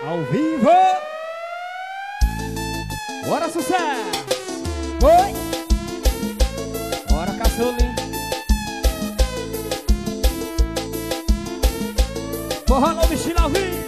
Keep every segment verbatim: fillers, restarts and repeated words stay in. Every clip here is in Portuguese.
Ao vivo. Bora, sucesso. Oi. Bora, caçulinho. Forró no estilo ao vivo.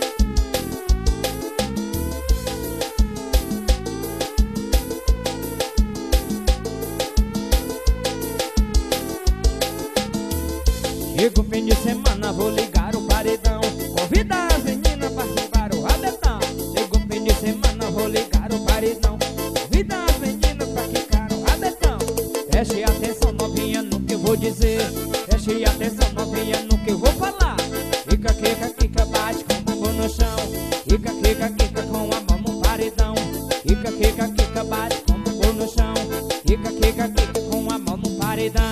Chega o fim de semana, vou ligar o paredão. Convida as meninas pra rimbar o rabetão. Chega o fim de semana, vou ligar o paredão. Convida as meninas pra quicar o rabetão. Preste atenção, novinha, no que eu vou dizer. Preste atenção, novinha, no que eu vou falar. Quica, quica, quica, bate com o bumbum no chão. Quica, quica, quica, com a mão no paredão. Quica, quica, quica, bate com o bumbum no chão. Quica, quica, quica, com a mão no paredão.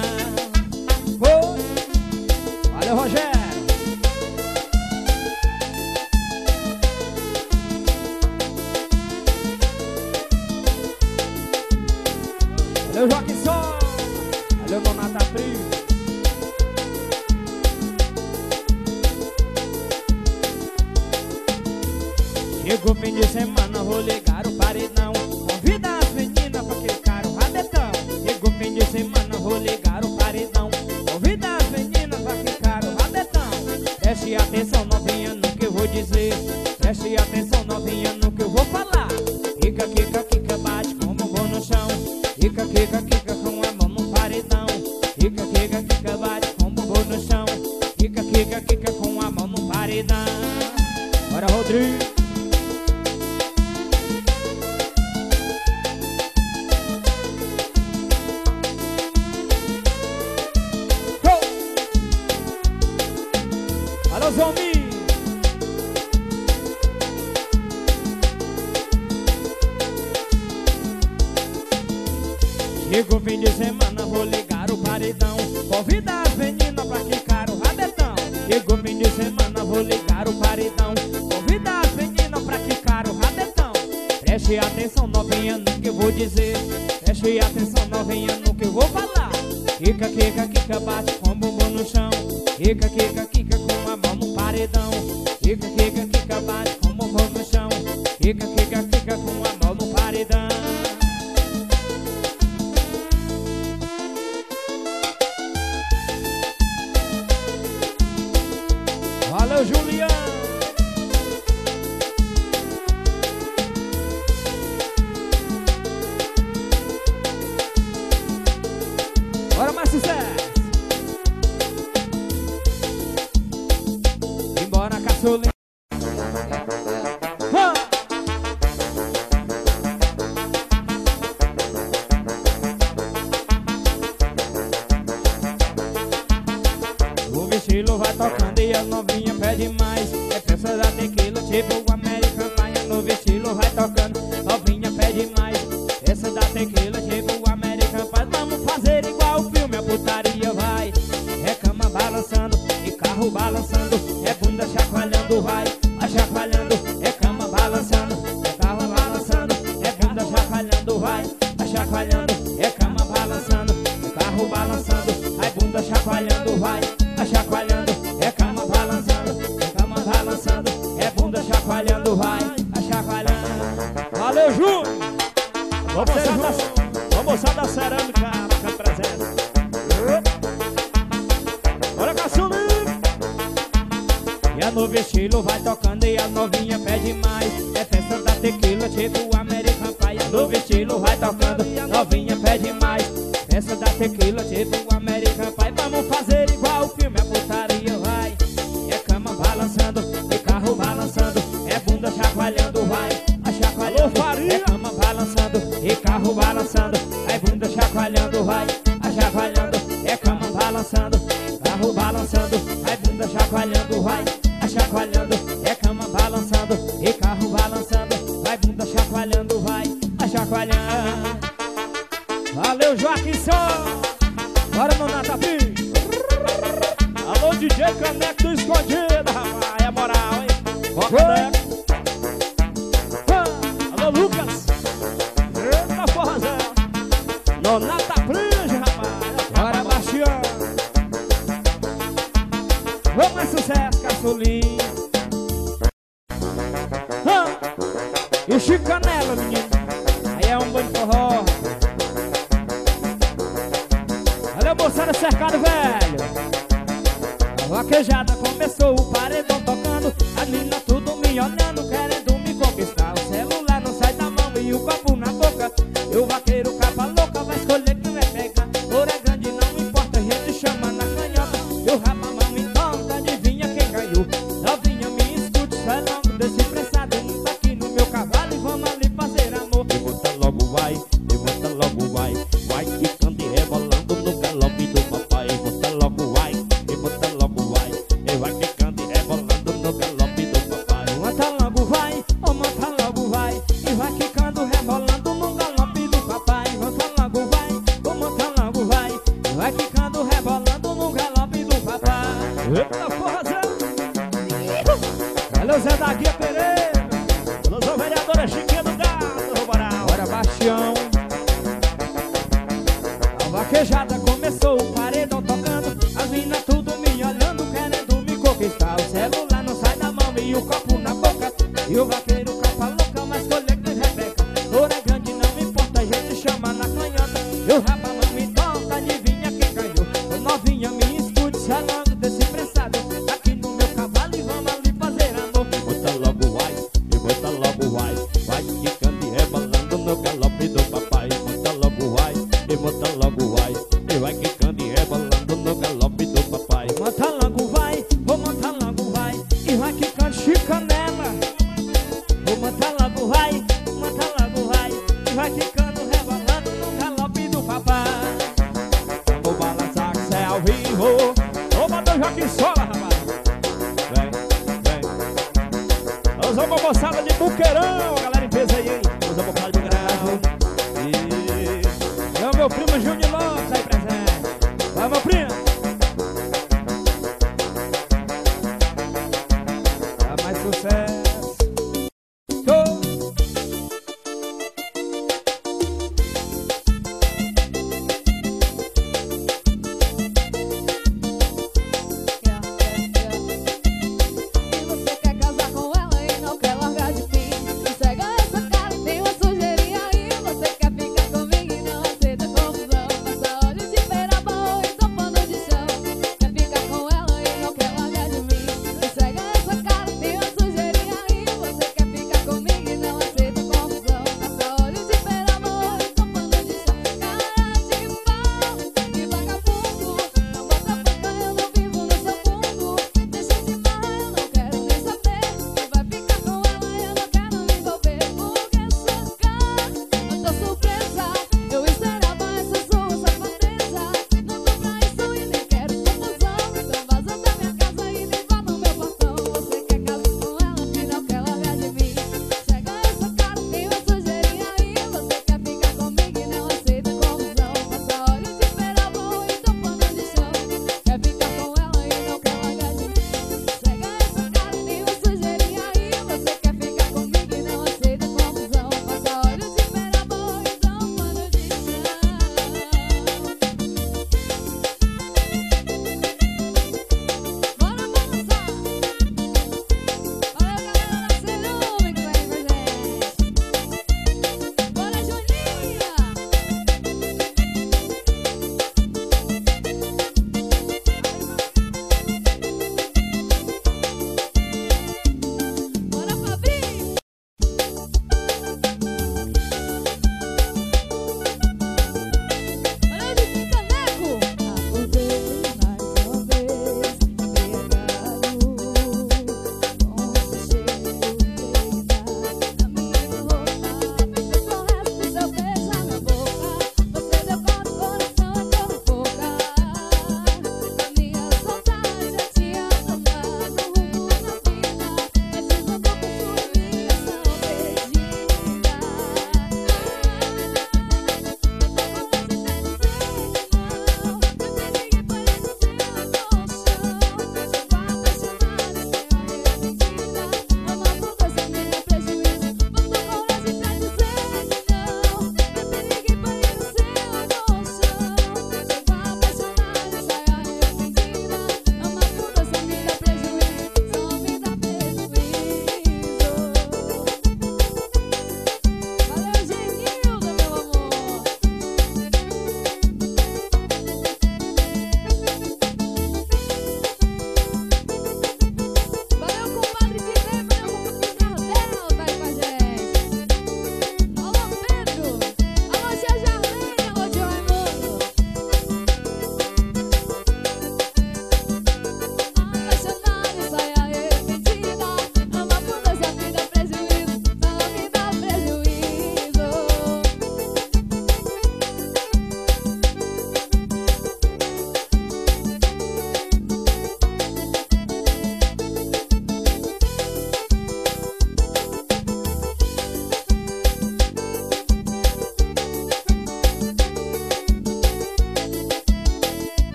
Valeu, Rogério. Valeu, Joaquim Só. Valeu, Donata Frio. Chega o fim de semana, vou ligar o paredão. Convida as meninas pra clicar o rabetão. Chega o fim de semana, vou ligar o paredão. Convida as meninas pra clicar o rabetão. Preste atenção, novinha, no que eu vou dizer. Preste atenção, novinha, no que eu vou falar. Quica, quica, quica, bate com o bumbum no chão. Quica, quica, quica, com a mão no paredão. Quica, quica, quica, bate com o bumbum no chão. Quica, quica, quica, com a mão no paredão. Bora, Rodrigo. Alô, Zombi. Chega o fim de semana, vou ligar o paredão. Convida as meninas pra quicar o rabetão. Chega o fim de semana, vou ligar o paredão. Convida as meninas pra quicar o rabetão. Preste atenção, novinha, no que eu vou dizer. Preste atenção, novinha, no que eu vou falar. Quica, quica, quica, bate com o bumbum no chão. Quica, quica, quica, com a mão no paredão. Quica, quica, quica, bate com o bumbum no chão. Quica, quica, quica, com a mão no paredão. Valeu, Juliano. Bora, mais sucesso. Embora, caçulinha. Ah! O estilo vai tocando e as novinhas pedem mais. É festa da tequila, tipo o American Pie. No estilo vai tocando, novinha pede mais. Essa da tequila, tipo o American Pie. Vamos fazer igual o filme, a putaria vai. É cama balançando e carro balançando. É bunda chacoalhando, vai, vai chacoalhando. É cama balançando, é carro balançando. É bunda chacoalhando, vai, vai chacoalhando. É cama balançando, é carro balançando. Ai, bunda chacoalhando, vai, vai chacoalhando. É cama balançando, é cama balançando. É bunda chacoalhando, vai, vai chacoalhando. Valeu, Ju! Vamos moçada da cerâmica, marca presença. Bora, caçulinho! E a novo estilo vai tocando e a novinha pede mais. É festa da tequila, tipo o American Pie. A novo estilo vai tocando e a novinha pede mais. Festa da tequila, tipo o American Pie. Vamos fazer igual o filme, a putaria vai. É cama balançando, e carro balançando. É bunda chacoalhando, vai, vai chacoalhando. É cama balançando, e carro balançando. É bunda chacoalhando, vai, vai chacoalhando. É cama balançando, carro balançando. É bunda chacoalhando, vai, vai chacoalhando. É cama balançando, e carro balançando. Vai bunda chacoalhando, vai, vai chacoalhando. Valeu, Joaquim Só. Bora, Nonata Frio. Alô, D J Caneco do Escondido, rapaz. É moral, hein? Ó, Caneco. Alô, Lucas. Eita, forrazão. Nonata Frio, rapaz. Bora, Bastião. Vamos, é sucesso, caçulinho. Ah! E chicanela, menino. Aí é um bom de forró. Valeu, moçada, cercado, velho. A vaquejada começou, o paredão tocando. As meninas tudo me olhando, querendo me conquistar. O celular não sai da mão e o copo na boca. E o vaqueiro capa louca vai escolher quem vai pegar. Ouro é grande, não importa, a gente chama na canhota. E o rapa mão em torta, adivinha quem ganhou. Novinha, me escute, sai logo desse pressado. Monta aqui no meu cavalo e vamos ali fazer amor. E monta logo vai, e monta logo vai. Vai quicando e rebolando no galope do papai. E monta logo vai, e monta logo vai. E vai quicando e rebolando no galope do papai. Monta logo vai, oh monta logo vai. E vai quicando, rebolando no galope do papai. Monta logo vai, oh monta logo vai. E vai quicando, rebolando no galope do papai. Eita porra, Zé! Valeu, Zé da Guia Pereira. Valeu, vereadora Chiquinha do Gado, Rubaral. Bora, Bastião. A vaquejada começou, o paredão tocando. As minas tudo me olhando, querendo me conquistar. O celular não sai da mão e o copo na boca. E o vaqueiro capa louca, mas escolher quem rebeca. Ouro é grande, não importa, a gente chama na canhota. E o rapa não me toca, adivinha quem ganhou. Ô novinha, me escute, sai logo desse pressado. Aqui no meu cavalo e vamos ali fazer amor. E bota logo vai, e bota logo vai. Vai quicando e rebolando no galope do papai. E bota logo vai, e bota logo vai. E vai quicando e rebolando no galope do papai. Monta logo vai, vou montar logo vai. E vai quicando chicanela. Vou montar logo vai, monta logo vai. E vai quicando, rebolando no galope do papai. Vou balançar que cê é ao vivo. Ô, mandou Joaquim Sola, rapaz. Vem, vem. Nós vamos moçada de Buqueirão, a galera em peso aí, hein? Nós vamos falar de grave. E... é o meu primo Júnior Lopes aí presente. Vai, meu primo. Dá mais sucesso. Go! E você quer casar com ela e não quer largar de mim. Cega essa cara e tem uma sujeirinha aí. Você quer ficar comigo e não aceita confusão. Passa olhos de beira-boa e só pano de chão. Quer ficar com ela e não quer largar de mim. Cega essa cara e tem uma sujeirinha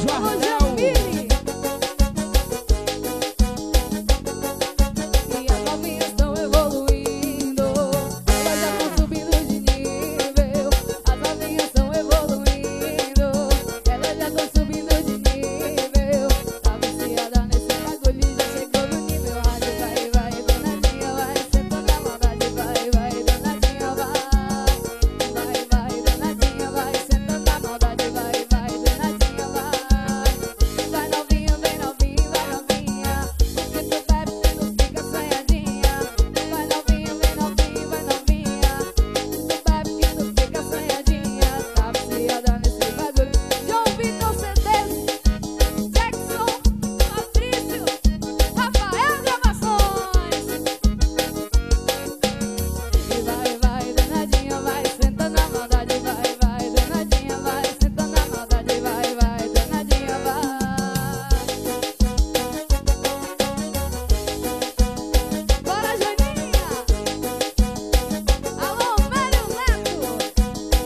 Jardel. E as novinhas estão evoluindo, elas já estão subindo de nível. As novinhas estão evoluindo, elas já estão subindo de nível. Tá viciada nesse bagulho, já chegou no nível. Vai, vai, danadinha, vai, senta na maldade. Vai, vai, danadinha, vai. Vai, vai, danadinha, vai, senta na maldade. Vai, vai, danadinha, vai. Vai novinha, vem novinha, vai novinha. Se tu bebe, tu não fica assanhadinha. Vai novinha, vem novinha, vai novinha. Se tu bebe, que tu fica assanhadinha. Tá viciada nesse bagulho. João Vitor Cedês, Jackson, Fabrício, Rafael Gravações. E vai, vai, danadinha, vai, senta na maldade. Vai, vai, danadinha, vai, senta na maldade. Vai, vai, danadinha, vai. Bora, Joaninha! Alô, velho Neto!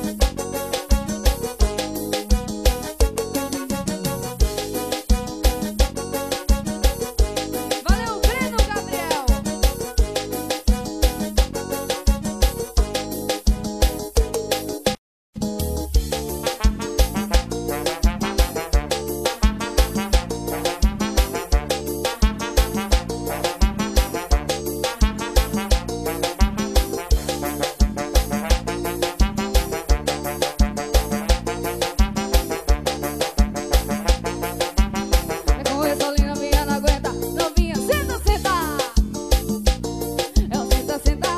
Valeu, Breno Gabriel! É com essa linha minha não aguenta. Novinha, senta, senta. Ela senta, senta.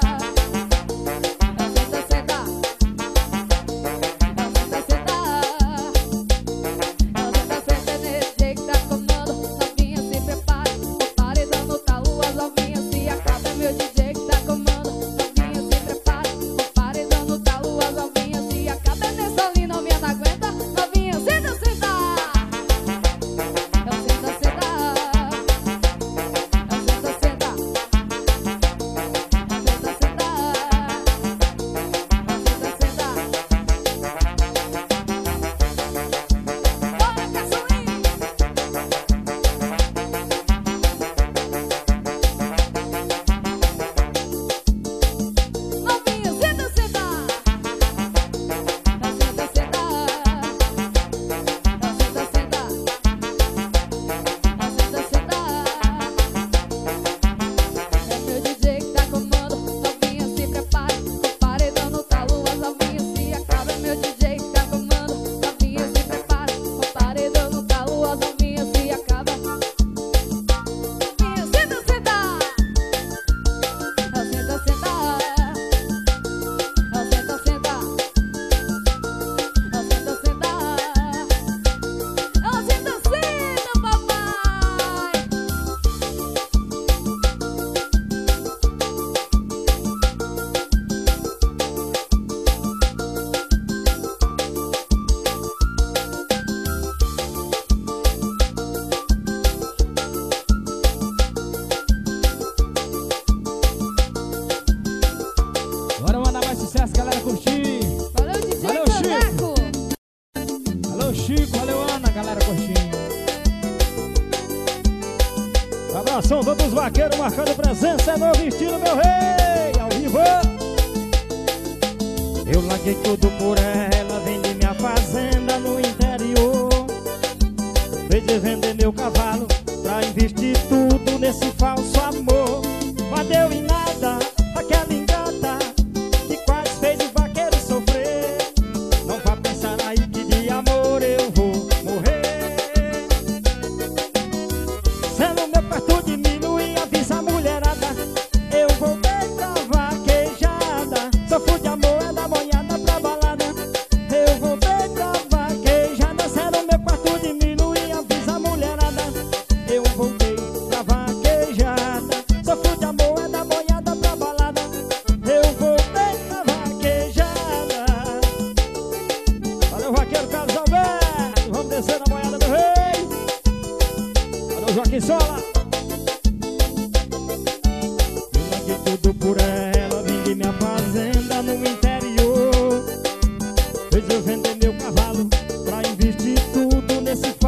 Ela senta, senta. Ela senta, senta. Ela senta, senta nesse jeito que tá comando. Novinha, se prepara. O paredão no talo, as novinhas se acaba. É meu D J que tá comando. Novinha, se prepara. O paredão no talo, as novinhas se acaba. É nessa linha novinha não aguenta. Novinha, senta, senta. Ela senta, senta. Ela senta, senta. Ela senta, senta. Ela senta, senta. Bora, caçulinha! Novinha, senta, senta. Ela senta, senta. Ela senta, senta. Ela senta, senta. É meu D J que tá comando. Novinha, se prepara. O paredão no talo, as novinhas se acaba. É meu D J que tá comando. Novinha, se prepara. O paredão no talo, as novinhas se acaba. Novinha, senta, senta. Ela senta, senta. Ela senta, senta. Ela senta, senta. Ela senta, senta, papai. Bora mandar mais sucesso, galera, curtir. Valeu, D J Valeu, Caneco. Valeu, Chico, valeu, Ana, galera, curtindo. Abração, todos os vaqueiros marcando presença. É novo estilo, meu rei, ao vivo. Eu larguei tudo por ela, vendi minha fazenda no interior. Fez de vender meu cavalo pra investir tudo nesse falso amor. Mas deu em nada, aquela ingrata que quase fez o vaqueiro sofrer. Não vá pensar aí que de amor eu vou morrer. Sendo meu quarto de milho e avisa a mulherada, eu voltei pra vaquejada. Só fui de amor, é da boiada pra balada. Eu voltei pra vaquejada. Sendo meu quarto de milho e avisa a mulherada, eu voltei pra vaquejada. Só fui de amor, é da boiada pra balada. Eu voltei pra vaquejada. Valeu, vaqueiro Carlos Alberto. Vamos descer na boiada do rei. Valeu, Joaquim Sola. Eu larguei tudo por ela, vendi minha fazenda no interior. Fez eu vender meu cavalo pra investir tudo nesse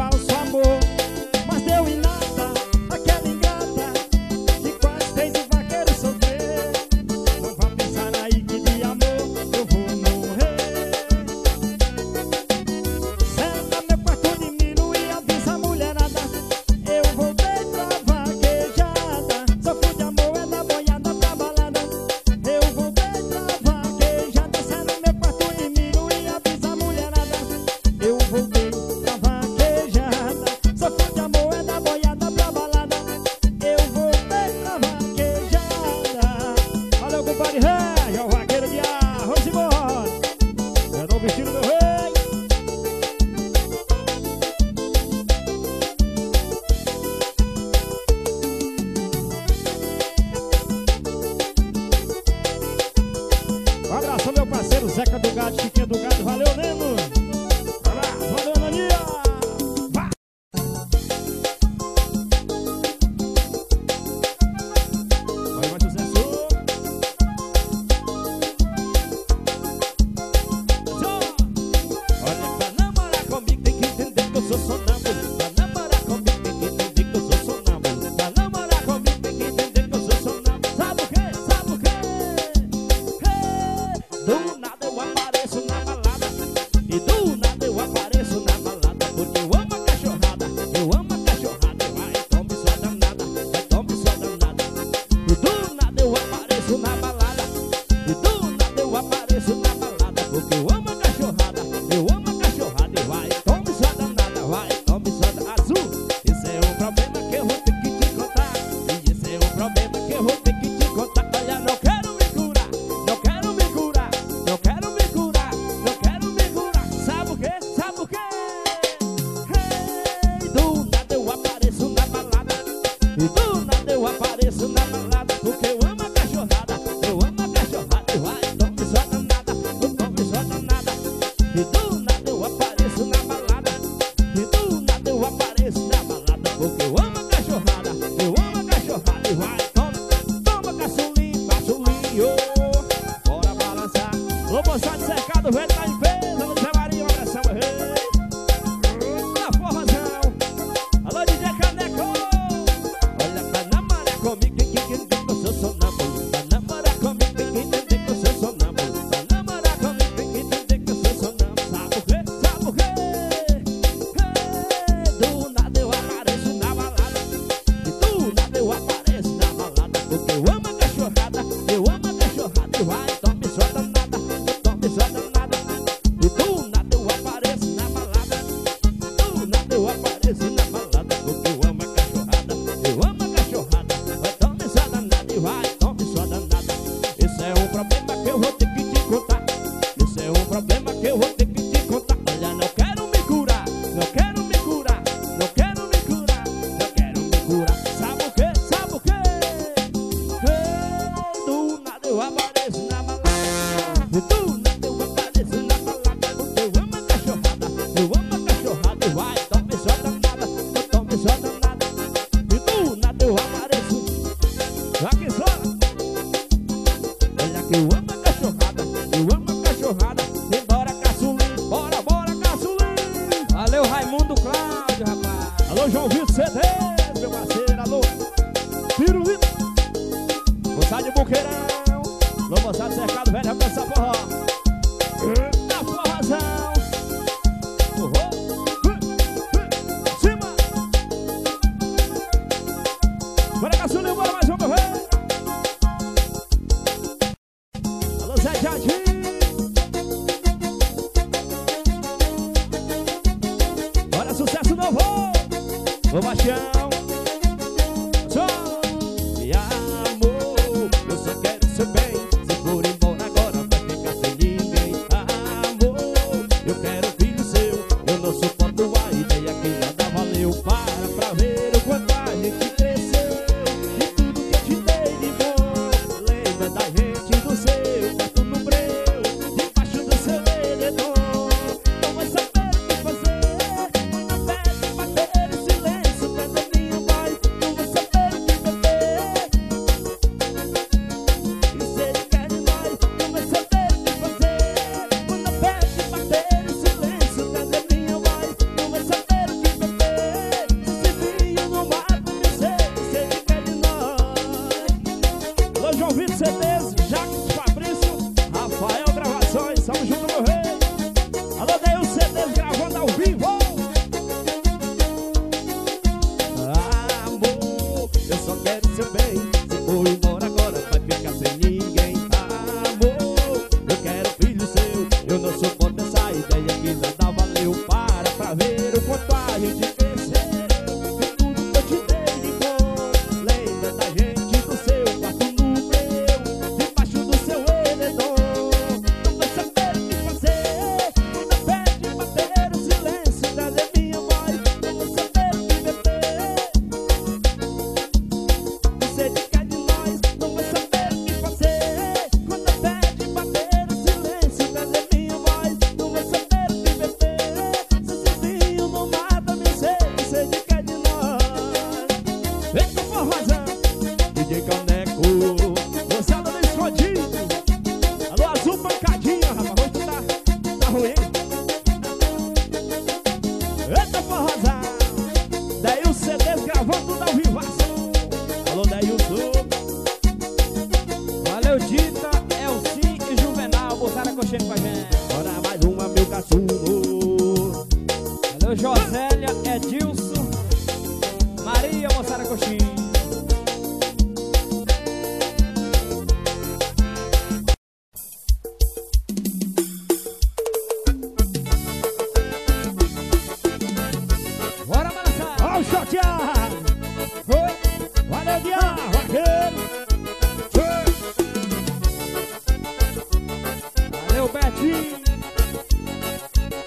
E do nada eu apareço na balada, porque eu amo a cachorrada, eu amo a cachorrada. Vai, tome sua danada, vai, tome sua danada. E do nada eu apareço na balada, e do nada eu apareço na balada, porque eu amo a cachorrada, eu amo a cachorrada. E vai, tome sua danada, vai, tome sua danada. Azul, esse é um problema que eu vou ter que te contar, e esse é um problema que eu vou ter que te contar. Olha, não quero me curar, não quero me curar, não quero me curar, não quero me curar. Sabe o que? Sabe o que? Hey, do nada eu apareço na balada, e do nada eu apareço na balada, porque eu amo a cachorrada, eu amo a cachorrada. E vai, tome sua danada, tome sua danada. E do nada eu apareço na balada, e do nada eu apareço na balada, porque eu amo a cachorrada, eu amo a cachorrada. E vai, toma, toma caçulinho, caçulinho, bora balançar. Lobo Sá de Cercado, velho tá em peso, no Zé Maria, uma pressão, rei. Na forrozão, alô D J Caneco. Olha, pra namorar comigo, quem que entende que eu sou sonâmbulo. Pra namorar comigo, quem que entende que eu sou sonâmbulo. Pra namorar comigo, quem que entende que eu sou sonâmbulo. Sabe o quê? Sabe o quê? Hey, do nada eu apareço na balada, e do nada eu apareço na balada, porque eu amo a cachorrada, eu amo a cachorrada. E vai, tome sua danada, tome sua danada. E do nada eu apareço na balada, do nada eu apareço na balada, porque eu amo a cachorrada, eu amo a cachorrada. Vai, tome sua danada, e vai, tome sua danada. Esse é um problema que eu vou ter que te contar, esse é um problema que eu vou ter que te contar. Olha, não quero me curar, não quero me curar, não quero me curar, não quero me curar. Sabe o que? Sabe o que? Hey, do nada eu apareço na balada, e do nada eu apareço na balada, porque eu amo a cachorrada, eu amo a cachorrada. E vai, tome sua danada, tome sua danada. E do nada eu apareço aqui só. Olha que eu amo a cachorrada, eu amo a cachorrada. Embora caçulinho, bora, bora caçulinho. Valeu, Raimundo Cláudio, rapaz. Alô, João Vitor C D, meu parceiro, alô, Pirulito, Moçada de Buqueirão, alô, Moçada de Cercado, velho, rapaz, essa forró. Na forrozão, forró, cima. Bora, caçulinho, bora mais um, meu velho. Alô, Zé Jardim. Bora, sucesso novo. Ô, Baixão. Só. E amor, eu só quero seu bem. Se for embora agora vai ficar sem ninguém. Amor, eu quero filho seu. Eu não suporto a ideia que nada valeu. Para pra ver o quanto a gente cresceu. E tudo que eu te dei de bom. Lembra da gente do seu quarto no breu, debaixo do seu edredom. Não vai saber o que fazer quando a pele bater em silêncio dentro da minha voz. Não vai saber o que beber e se ele quer de nós. Não vai saber o que fazer quando a pele bater em silêncio dentro da minha voz. Não vai saber o que beber se esse vinho não mata meu ser, se ele quer de nós. Alô, João Vitor C Ds, Jacques Fabrício, Rafael Gravações, tamo junto, meu rei. Alô, Deus C Ds gravando ao vivo. Amor, eu só quero seu bem. Se for embora agora vai ficar sem ninguém. Amor, eu quero filho seu. Eu não suporto essa ideia que nada valeu. Para pra ver o quanto a gente cresceu. E tudo que eu te dei de bom. Lembra da gente do seu quarto no breu, debaixo do seu edredom. Não vai saber o que fazer quando a pele bater o silêncio da minha voz. Não vai saber o que beber e se ele quer de nós. Não vai saber o que fazer quando a pele bater o silêncio da minha voz. Não vai saber o que beber se esse vinho não mata meu ser, se ele quer de nós. Eita forrozão, D J Caneco, moçada do escondido. Alô, Azul pancadinha, rapaz, hoje tu tá, tá ruim. Eita forrozão, Deilson C Ds gravando tudo ao vivaço. Alô, Deilson. Valeu, Dita, Elci e Juvenal. Botaram a coxinha com a gente. Bora mais uma, meu caçulo.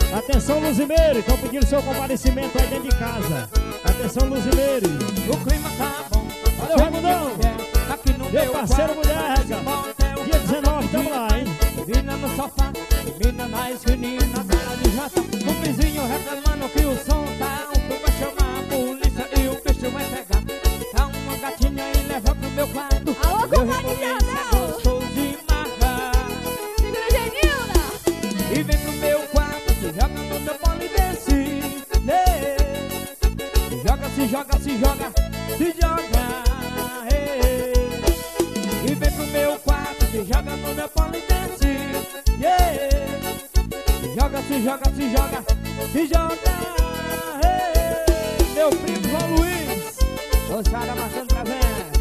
Atenção, Luzimeiro, estão pedindo seu comparecimento aí dentro de casa. Atenção, Luzimeiro. O clima tá bom. Valeu, Ramudão. Aqui no Meu meu parceiro quarto, mulher, motel, dia dezenove, tamo lá, hein? Menina no sofá, menina na esquininha, na sala de janta. O vizinho reclamando que o som tá alto. Vai chamar a polícia e o bicho vai pegar. Tá uma gatinha e leva pro meu quarto. Alô, Meu compadre rebolista Jardel. gostoso de marcar. Segura a Genilda. E vem pro meu quarto, se joga no meu polidense. Yeah. Se joga, se joga, se joga, se joga. Yeah. E vem pro meu quarto, se joga no meu polidense. Yeah. Se joga, se joga, se joga, se joga. Yeah. Meu primo João Luiz, o Sara marcando pra ver.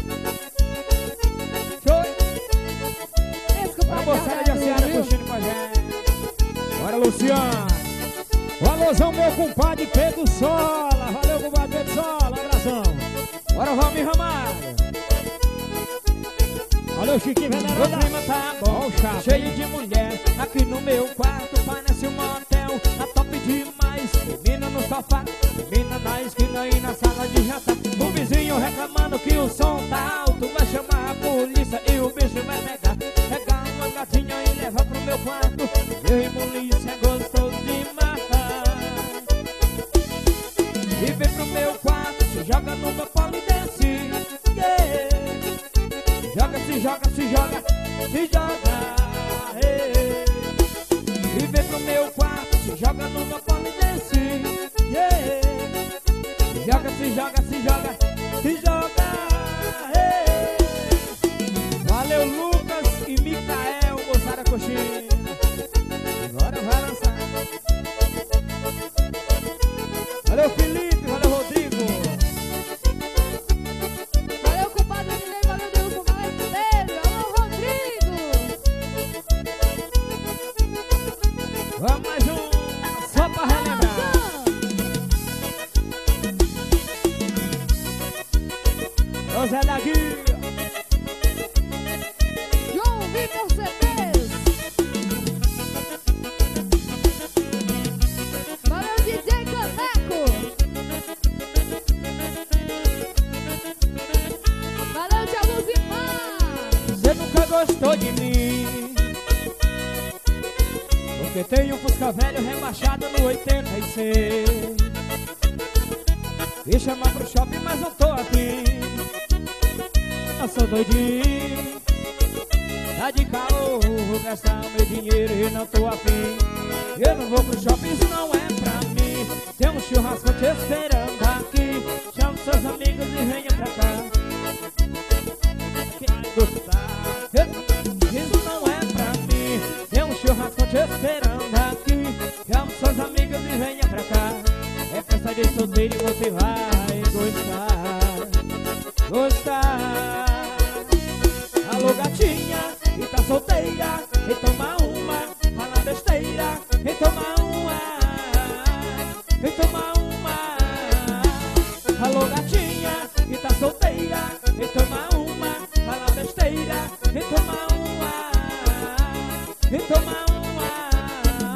Show! Esse Bora, compadre moçada de Aciara, Jardel, viu? curtindo com a gente. Bora, Luciano. O alôzão, meu compadre Pedro Sola. Valeu, compadre Pedro Sola. Abração. Bora, Valmir Ramalho. Valeu, Chiquinho O Veneranda. clima tá bom, Ó o chato, cheio hein? de mulher. Aqui no meu quarto parece um motel. Tá top demais. Menina no sofá, menina na esquina e na sala de jantar. O vizinho reclamando que o som tá alto. Vai chamar a polícia e o bicho vai pegar. Pegar uma gatinha e levar pro meu quarto. Meu rebolista é gostoso de matar. E vem pro meu quarto, se joga no meu polidense. Yeah. Joga, se joga, se joga, se joga. Hey. E vem pro meu quarto, se joga no meu polidense. Yeah. Joga, se joga, se joga, se joga. Hey. Valeu, Lucas e Micael, moçada coxinha. Agora vai lançar. Valeu, Felipe, valeu, Rodrigo. Valeu, compadre Ney, valeu, Deus, valeu, Pedro. Alô, Rodrigo. Vamos mais um, só pra relembrar. José da Guia. João Vitor C Ps. Valeu, D J Caneco. Valeu, Thiago Zimar. Você nunca gostou de mim, porque tenho um Fusca velho rebaixado no oitenta e seis. Me chamar pro shopping, mas não tô afim. Eu sou doidinho, tá de caô, vou gastar meu dinheiro e não tô afim. Eu não vou pro shopping, isso não é pra mim. Tem um churrasco te esperando aqui. Chama seus amigos e venha pra cá. Quem vai gostar? Isso não é pra mim. Tem um churrasco te esperando aqui. Chama seus amigos e venha pra cá. É festa de solteiro e você vai gostar. Gostar. Alô, gatinha, e tá solteira, e toma uma, fala besteira, e toma uma, e toma uma. Alô, gatinha, e tá solteira, e toma uma, fala besteira, e toma uma, e toma uma.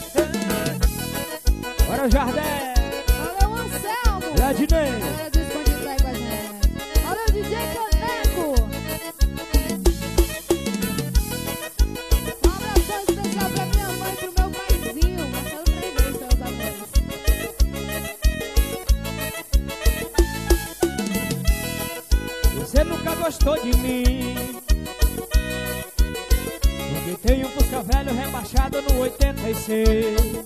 Bora, Jardel. Valeu, Anselmo. Ladinei. Galera do Escondido aí com a gente. Valeu, D J Caneco. Um abração especial pra minha mãe e pro meu paizinho. Marcelo Freire, seus amores. Você nunca gostou de mim, porque tem um Fusca velho rebaixado no oitenta e seis.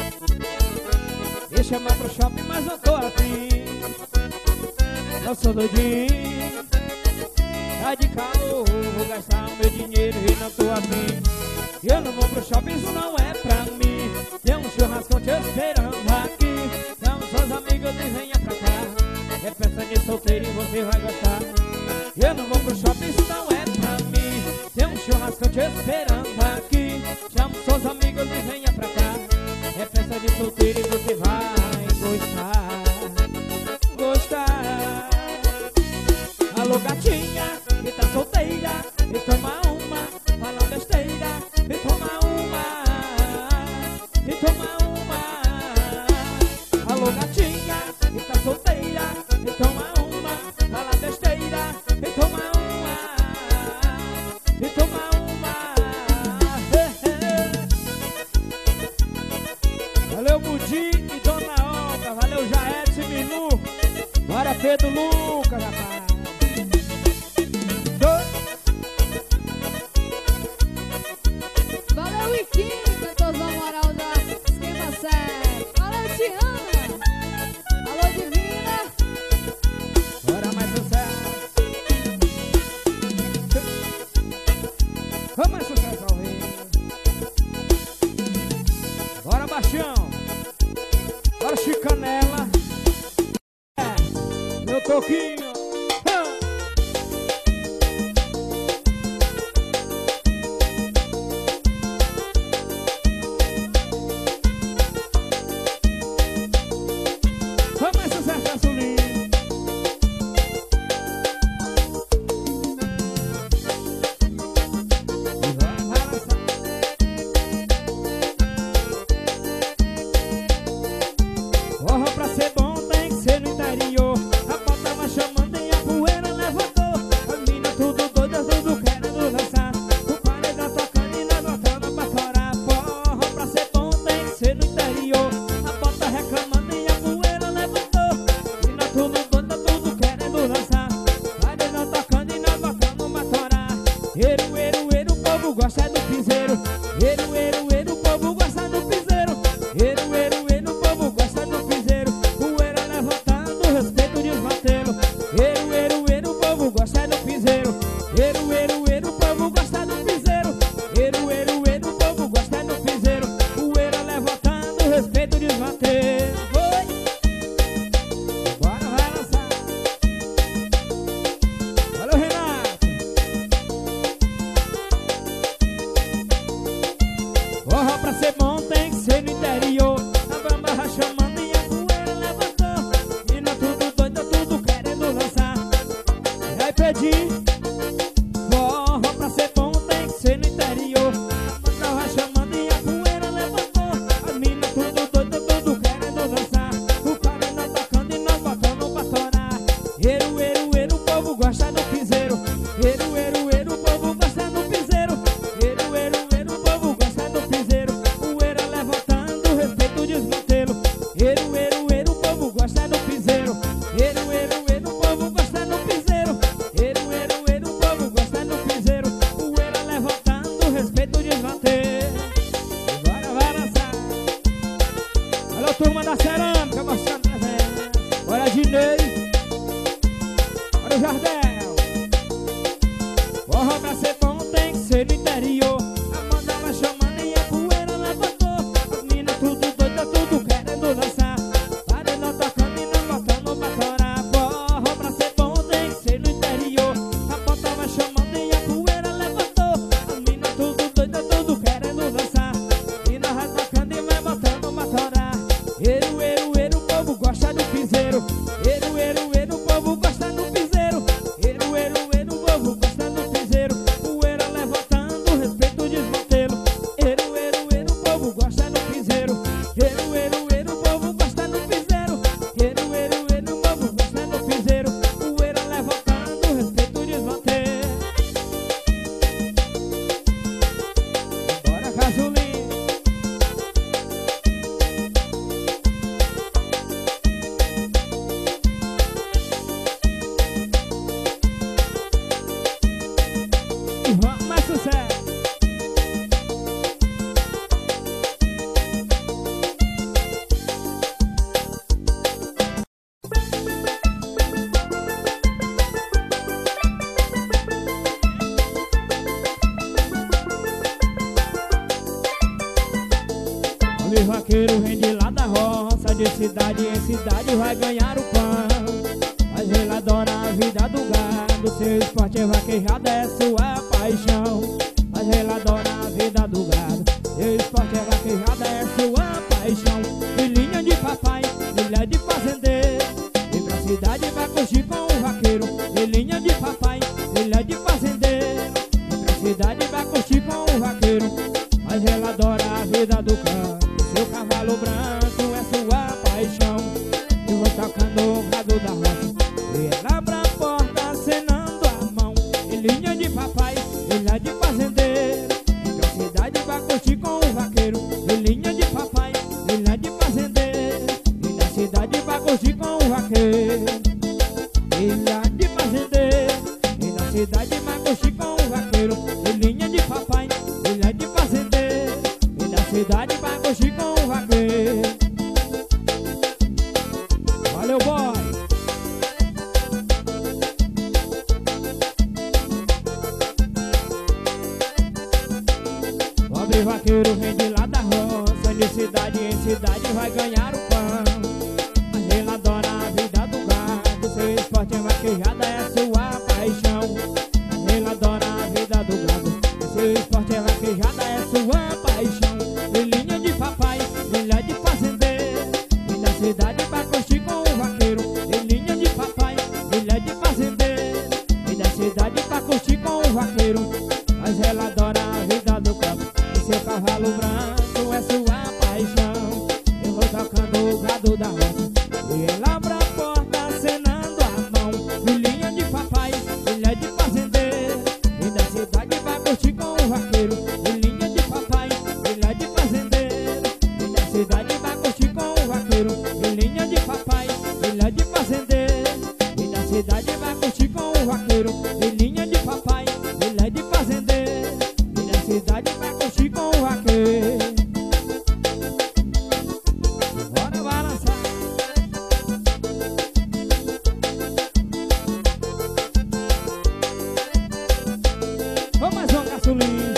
Me chamar pro shopping, mas não tô afim. Eu sou doidinho, tá de calor, vou gastar o meu dinheiro e não tô afim. Eu não vou pro shopping, isso não é pra mim. Tem um churrasco te esperando aqui. Chama seus amigos e venha pra cá. É festa de solteiro e você vai gostar. Eu não vou pro shopping, isso não é pra mim. Tem um churrasco te esperando aqui. Chama seus amigos e venha pra cá. É festa de solteiro e você vai gostar. Gostar. Alô, gatinha, e tá solteira, e toma uma, fala besteira, e toma uma, e toma uma. Valeu, Budi e Dona Olga. Valeu, Jaete e Minu. Bora, Pedro Lucas, rapaz. Valeu, Iquinho, cantorzão moral da Esquema Sério. Valeu, Tiana. Alô, Divina. Bora, mais sucesso. Vamos, mais sucesso ao vivo. Bora, Baixão. Bora, Chicanela. É, meu Toquinho. O vaqueiro vem de lá da roça, de cidade em cidade vai ganhar o pão. Mas ele adora a vida do gado, seu esporte é vaquejada, é sua paixão. Mas ele adora a vida do gado, seu esporte é vaquejada, é sua paixão. Filhinha de papai, filha de fazendeiro, vem pra cidade vai curtir com o vaqueiro. Filhinha de papai, filha de fazendeiro, vem pra cidade vai curtir com o vaqueiro. Mas ela adora a vida do campo, seu cavalo branco é sua paixão. Eu vou tocando o gado da roça, e ela abre a porta acenando a mão. Filhinha de papai, filha de fazendeiro, vem pra cidade vai curtir com o vaqueiro. Filhinha de papai, filha de vaqueiro, filha de fazendeiro. E na cidade Macoxi com o vaqueiro, filhinha de papai, filha de fazendeiro. E na cidade Macoxi com o vaqueiro. Valeu, boy! Pobre vaqueiro vem de lá da roça, de cidade em cidade vai ganhar o pão. Mas ele adora a vida do gado, seu esporte é vaquejada, é sua paixão. Mas ele adora a vida do gado, seu esporte é vaquejada, é sua paixão. Filhinha de papai, filha de fazendeiro. E da cidade Macoxi com o vaqueiro, filhinha de papai, filha de fazendeiro. E da cidade Macoxi com o vaqueiro, mas ela adora a vida do campo. Seu cavalo branco é sua paixão. Eu vou tocando o gado da roça e ela abre a porta acenando a mão. Filhinha de papai, filha de fazendeiro. E da cidade Macoxi com o vaqueiro, filhinha de papai, filha de fazendeiro. E da cidade Macoxi com o vaqueiro, filhinha de papai, filha de fazendeiro. E da cidade Macoxi com o vaqueiro, filhinha de papai, filha de fazendeiro. E da cidade Macoxi com o vaqueiro. Bora balançar. Vamos mais um gasolina.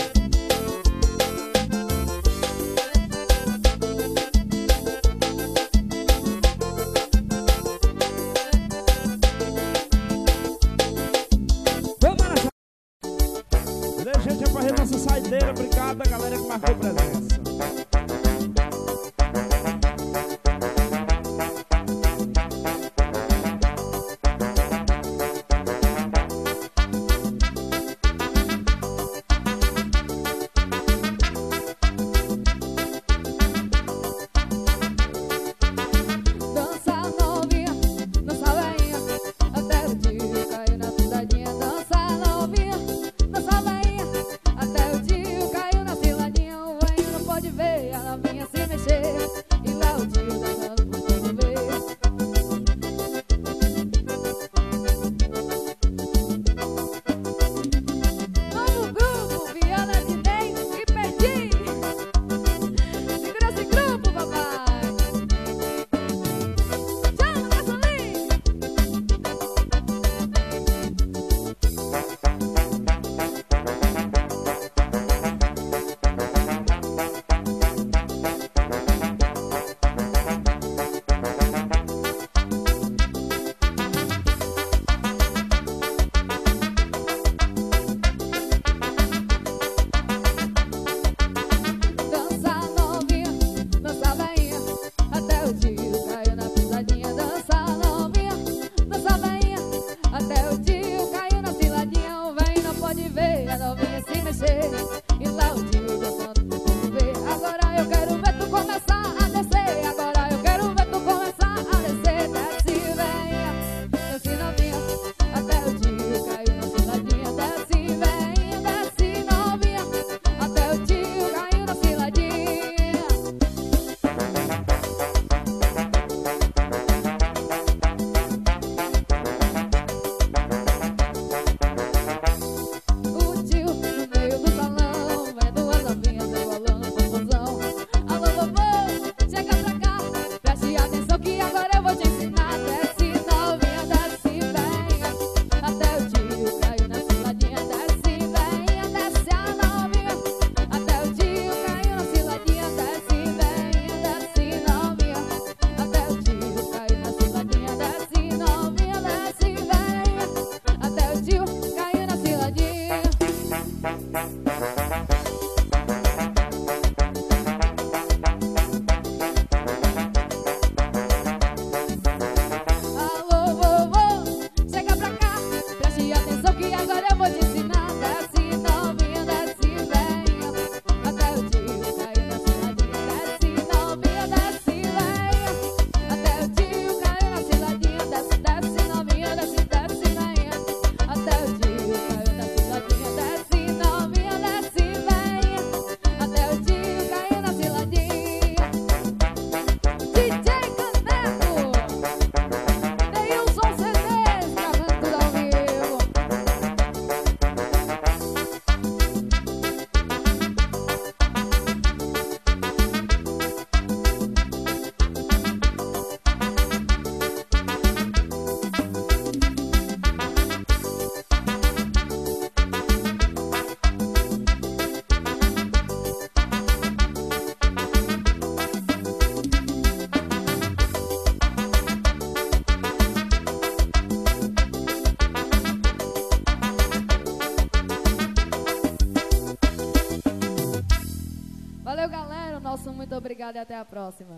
obrigada e até a próxima.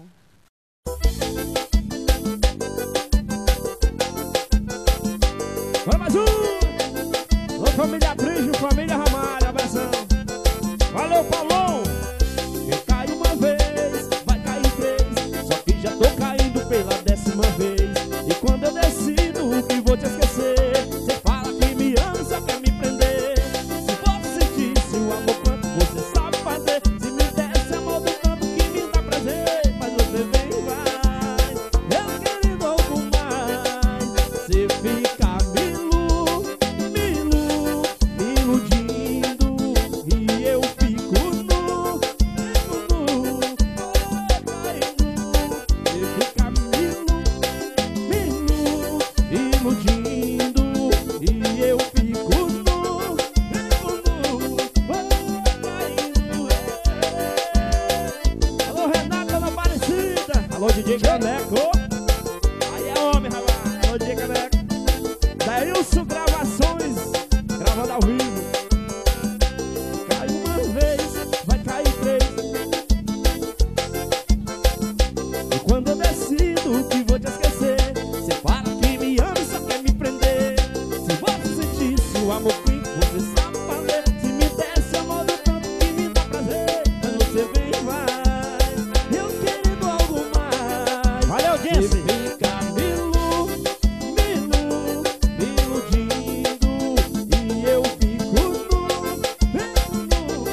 Bora mais um! Alô, família Prígio, família Ramalho, abração. Valeu, Paulão! Quem cai uma vez, vai cair três. Só que já tô caindo pela décima vez. E quando eu decido que vou te esquecer, você fala que me ama, só quer me prender. Se você sentisse o amor quanto você sabe fazer, se me desse amor do tanto que me dá prazer, mas você vem e vai, eu querendo algo mais. Você fica me ilu, me ilu, me iludindo, e eu fico nu, fico nu, você fica me ilu, me ilu, iludindo, e eu fico nu, fico nu, caindo. Alô, Renata da Aparecida. Alô, D J Caneco. Aí é homem, rapaz. Alô, D J Caneco. Daílson Gravações, gravando ao vivo. Cai uma vez, vai cair três. E quando eu decido que vou te esquecer, você fala que me ama e só quer me prender. Se você sentisse o amor que você sabe fazer, se me desse amor do tanto que me dá prazer, mas você vem e vai, eu querendo algo mais. Valeu, Jesse! Você fica me ilu, me ilu, me iludindo, e eu fico nu, fico nu.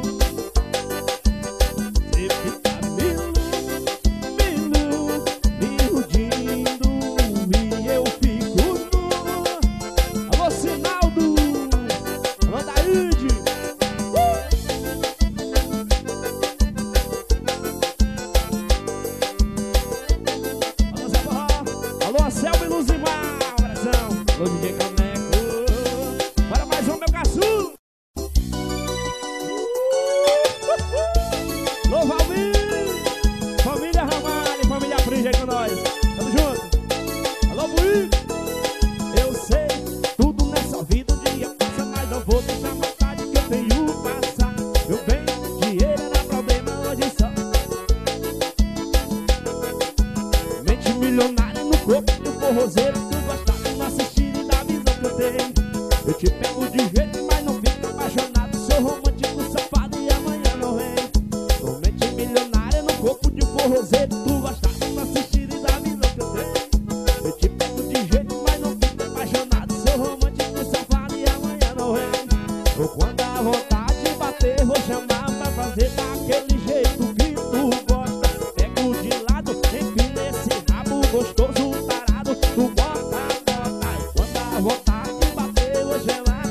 Você fica me ilu, me ilu, me iludindo, e eu fico nu. Alô, Sinaldo! Alô, Daíde! Uh! Alô, Zé Borró! Alô, Anselmo e Luzimar! Abração! Alô, D J Caneco! Bora mais um, meu caçu! Alô, Valmir! Família Ramalho, família Prígio aí com nós! Tamo junto! Alô, Buí! Eu sei, tudo nessa vida um dia passa, mas não vou deixar a vontade que eu tenho passar. Meu bem, dinheiro era problema, hoje só mente milionária no corpo do forrozeiro. Tu gostava de não assistir e da visão que eu tenho. Eu te pego de jeito, mas não fico apaixonado. Sou romântico, safado e amanhã não vem. Sou mente milionária no corpo de forrozeiro. Tu gostava de não assistir e da visão que eu tenho. Eu te pego de jeito, mas não fico apaixonado. Sou romântico, safado e amanhã não vem. Ou quando a vontade bater, vou chamar pra fazer daquele jeito que tu gosta. Pego de lado, enfim, esse rabo gostoso, tarado. Tu bota, bota. E quando a vontade bater, vou chamar.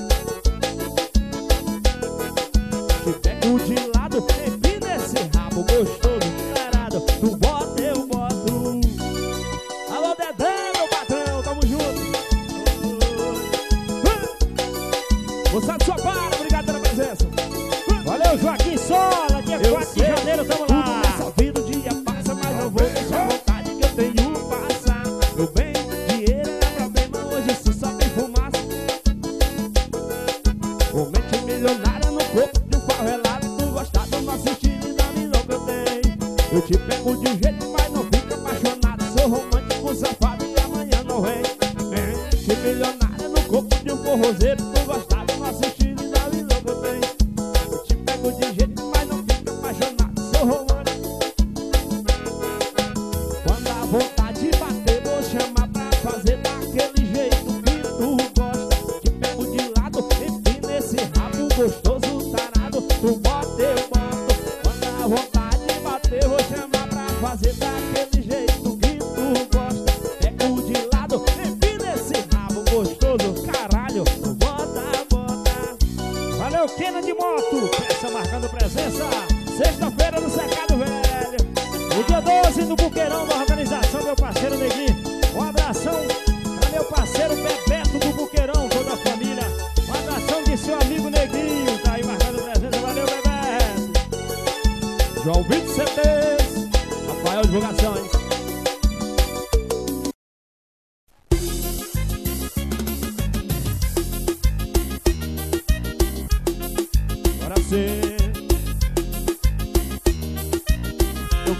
Te pego de lado, enfim, esse rabo gostoso, tarado. Tu bota, eu boto. Alô, Dedé, meu patrão, tamo junto. Moçada, sua para, obrigado pela presença. Valeu, Joaquim Sola, dia Eu quatro de sei. janeiro, tamo Tudo lá. nessa vida um dia passa, mas não vou deixar a vontade que eu tenho passar. Meu bem, dinheiro era problema, hoje isso só tem fumaça. Com mente milionária no corpo de um favelado. Tu gostado do nosso estilo e da visão que eu tenho. Eu te pego de jeito, mas não fica apaixonado. Sou romântico, safado e amanhã não vem. Mente milionária no corpo de um forrozeiro. Tu gostado do nosso estilo e da visão que eu tenho. Eu te pego de jeito, mas não fica apaixonado. Sou romântico. Quando a vontade bater, vou chamar pra fazer daquele jeito que tu gosta. Te pego de lado, enfim, nesse rabo gostoso, tarado. Tu bota, eu boto. Quando a vontade bater, vou chamar pra fazer daquele jeito que tu gosta. Pego de lado, enfim, nesse rabo gostoso, caralho. Tu bota, bota. Valeu, Kenan de moto, peça marcando presença. Sexta-feira no Cercado Velho. O dia doze no Buqueirão da organização, meu parceiro Neguinho. Um abração pra meu parceiro Bebeto do Buqueirão, toda a família. Um abração de seu amigo Neguinho, tá aí marcando presença. Valeu, Bebeto. João vinte C Ts, Rafael Divulgações. Agora sim. Eu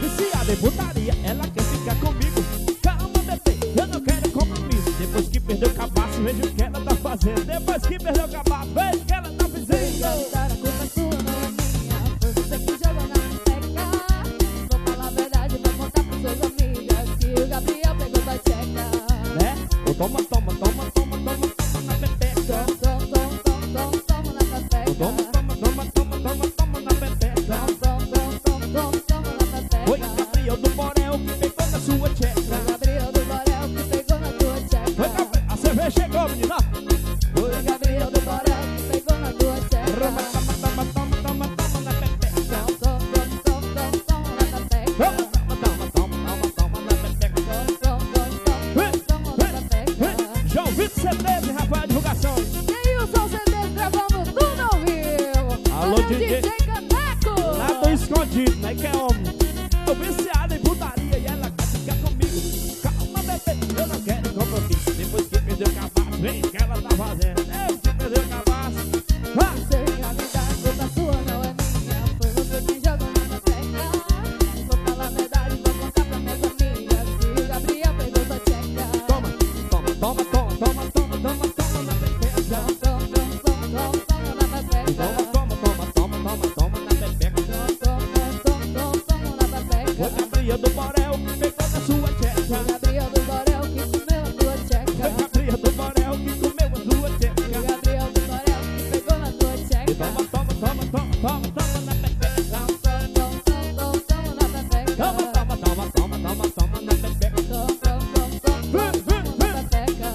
putaria, ela quer ficar comigo. Calma, bebê, eu não quero compromisso. Depois que perdeu o cabaço, vejo o que ela tá fazendo. Depois que perdeu o cabaço, vejo o que ela tá fazendo. A culpa é sua, não é minha. Foi você que jogou na peteca. Vou falar a verdade, vou contar pros seus amigas que o Gabriel pegou tua tcheca. Né? Oh, toma, toma, toma, toma, toma, toma na peteca. Tom, tom, tom, tom, tom, toma na Oh, peteca. toma, toma, toma, toma, toma, toma na peteca. Tom, tom, tom, tom, tom, toma na peteca. Foi Gabriel do Borel que pegou na sua tcheca. Foi Gabriel do Borel que pegou na tua Foi tcheca. Gabriel, a cerveja chegou, menina. Foi Gabriel do Borel que pegou na tua tcheca. Toma, toma, toma, toma, toma, toma na peteca. Tom, tom, tom, tom, tom, toma na peteca. Toma, toma, toma, toma, toma na peteca. Tom, tom, tom, tom, tom, toma na peteca. João Vitor C Ds e Rafael Divulgações. E aí, o Som C Ds gravando tudo ao vivo. Alô, Valeu, D J. D J Caneco. Nada escondido, né? Que é homem. Tô viciado em putaria e ela quer ficar comigo. Calma, bebê, eu não quero compromisso. Depois que perdeu o cabaço, vem que ela tá fazendo. Depois que perdeu o cabaço. Ah! Sei que a vida, a culpa sua não é minha. Foi você quem jogou na peteca. Vou falar a verdade, vou contar pra minhas amigas que o Gabriel pegou tua tcheca. Toma, toma, toma, toma, toma, toma, toma, toma na peteca. Tom, tom, tom, tom, tom, toma na peteca. Toma, toma, toma, toma, toma, toma na peteca. Tom, tom, tom, tom, tom, toma na Foi peteca. Gabriel do Borel que pegou na sua Foi tcheca. Gabriel do Borel que comeu a tua Foi tcheca. Gabriel do Borel que comeu a sua Foi tcheca. Gabriel do Borel que pegou na tua tcheca. Toma, toma, toma, toma, toma, toma na peteca. Tom, tom, tom, tom, tom, toma na peteca. Toma, toma, toma, toma, toma, toma na peteca. Tom, tom, tom, tom, tom, toma na peteca.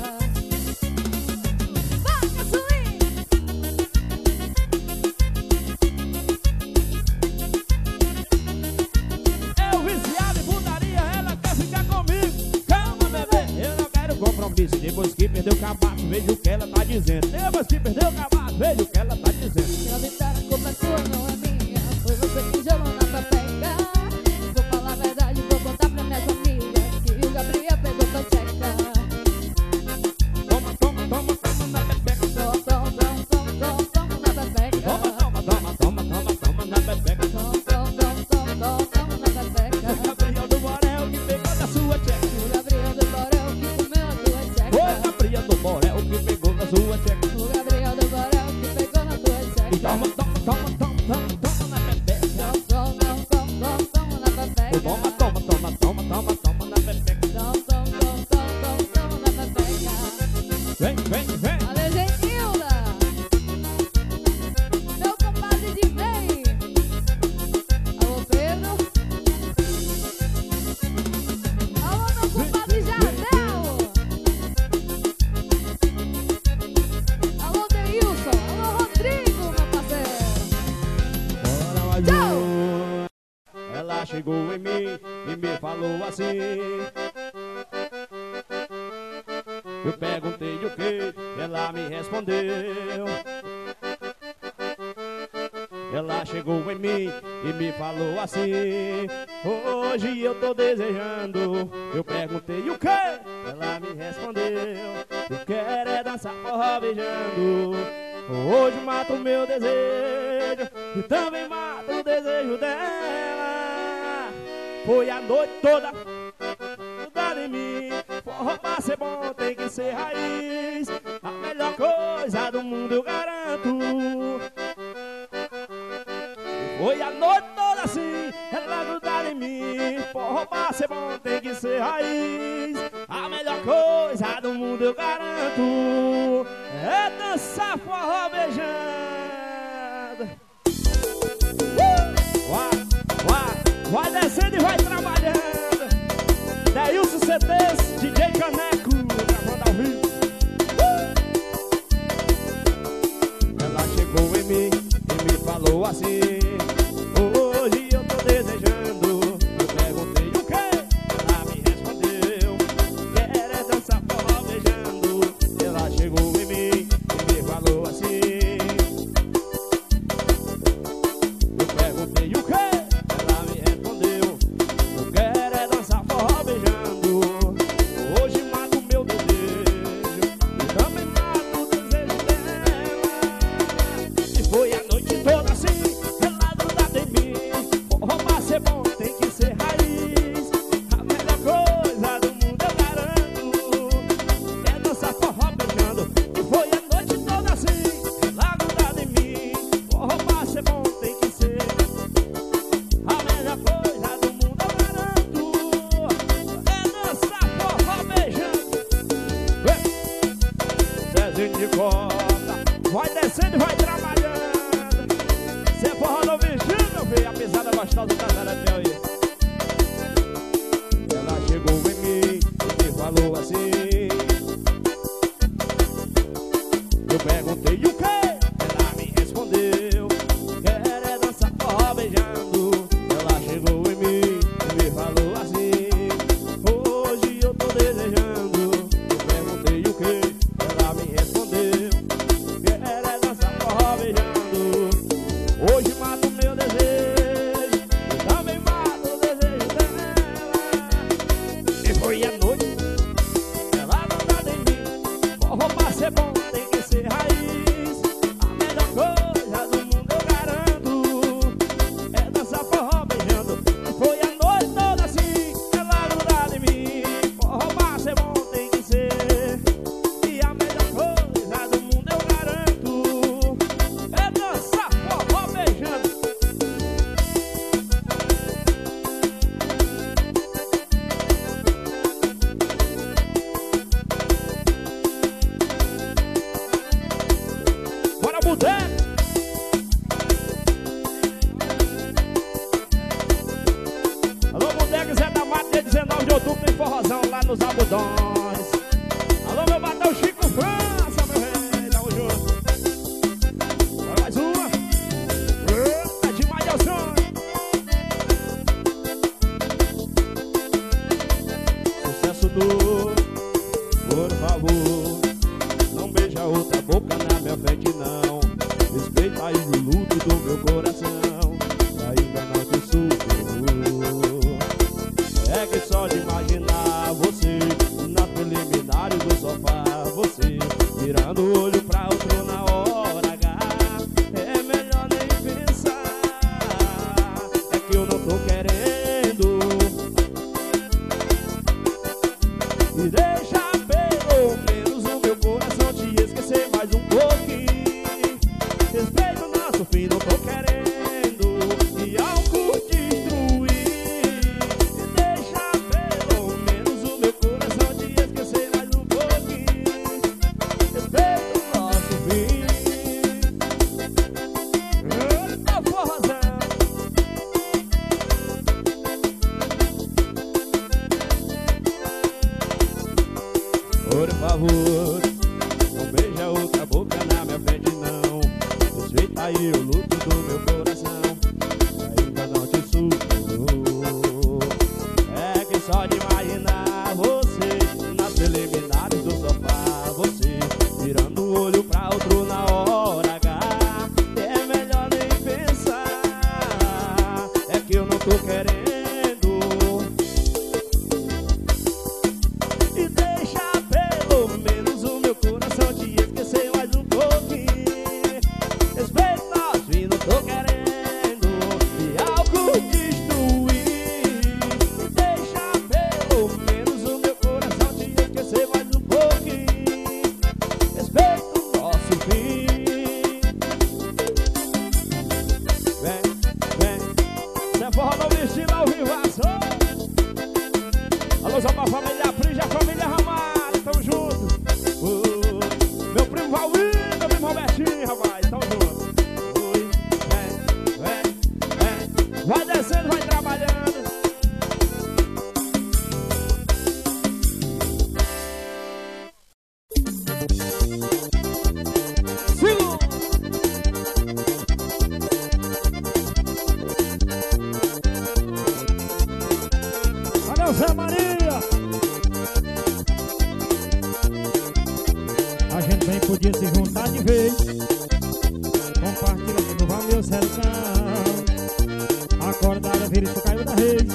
Vai, Caçulinha! Eu viciado em putaria, ela quer ficar comigo. Calma, bebê, eu não quero compromisso. Depois que perdeu o cabaço, vejo o que ela tá dizendo. Depois que perdeu o cabaço, vejo o que ela tá dizendo. Minha vitória, a culpa é sua, não é minha. Foi você que jogou na peteca. Vou falar a verdade, vou contar pra minhas amigas que o Gabriel pegou tua tcheca. Toma, toma, toma, toma na peteca. Tom, tom, tom, tom, tom, toma na peteca. Toma, toma, toma, toma, toma, toma na peteca. Tom, tom, tom, tom, tom, toma na peteca. Gabriel do Borel que pegou na sua tcheca. O Gabriel do Borel que comeu a tua Foi tcheca. Gabriel do Borel que pegou na sua tcheca. O Gabriel do Borel que pegou na tua E tcheca. toma, toma, toma, toma, toma, toma na peteca. Tom, tom, tom, tom, tom, toma na peteca. Toma, toma, toma, toma, toma, toma na peteca. Tom, tom, tom, tom, tom, toma na peteca. Vem, vem, vem. Valeu, Genilda! Meu compadre de bem! Alô, Pedro! Alô, meu compadre Jardel! Alô, Deilson! Alô, Rodrigo, meu parceiro! Bora, mais Tchau. um. Ela chegou em mim e me falou assim. Eu perguntei o que, ela me respondeu. Ela chegou em mim e me falou assim. Hoje eu tô desejando. Eu perguntei o que, ela me respondeu. Eu quero é dançar forró beijando. Hoje mato o meu desejo e também mato o desejo dela. Foi a noite toda grudada em mim. Forró pra ser bom tem que ser raiz. A melhor coisa do mundo eu garanto. E foi a noite toda assim, ela grudada em mim. Forró pra ser bom tem que ser raiz. A melhor coisa do mundo eu garanto. É dançar forró beijando. Uh! Vai, vai, vai descendo e vai trabalhando. Deilson C Ds, D J Caneco, gravando ao vivo. Uh! Ela chegou em mim e me falou assim. Hoje eu tô desejando. Eu perguntei o que, ela me respondeu. Quero é dançar forró beijando. Ela chegou em mim e me falou assim. Eu perguntei o que, ela me respondeu. Eu quero é dançar forró beijando. nos algodões. Alô, meu batão Chico França, meu rei, tamo junto. Vai mais uma. É demais, Delson. Sucesso do, por favor, não beija outra boca na minha frente não. Respeita aí o luto do meu coração, ainda não te superou. É que só de imaginar você na preliminar do sofá, você virando o olho pra outro na hora H, é melhor nem pensar. É que eu não tô querendo. E deixa pelo menos o meu coração te esquecer mais um pouquinho. Respeito o nosso fim, não tô querendo e algo destruir. E deixa pelo menos o meu coração te esquecer mais um pouquinho. Respeito o nosso fim. Eita forrozão. Por favor, não beija outra boca na minha frente não. Respeita aí o luto do meu coração, ainda não te superou. É que só de imaginar você nas preliminares do sofá, você virando o olho pra outro na hora H, é melhor nem pensar. É que eu não tô querendo. E deixa pelo menos o meu coração te esquecer mais um pouquinho. Respeito nosso fim, não tô querendo e algo destruir. E deixa pelo menos o meu coração te esquecer mais um pouquinho. Respeito o nosso fim. Vem, vem, cê forró no vestido ao vivaço. Alô, só pra família Prija, família Ramalho, tamo junto. Uh, meu primo Valdir, meu primo Robertinho, rapaz, tamo junto. Oi, vem, vem, vem. Vai descendo, vai trabalhando. Sigo. Valeu, Zé Maria. A gente bem podia se juntar de vez. Compartilha de novo a meu sertão. Acordada, vira isso caiu da rede.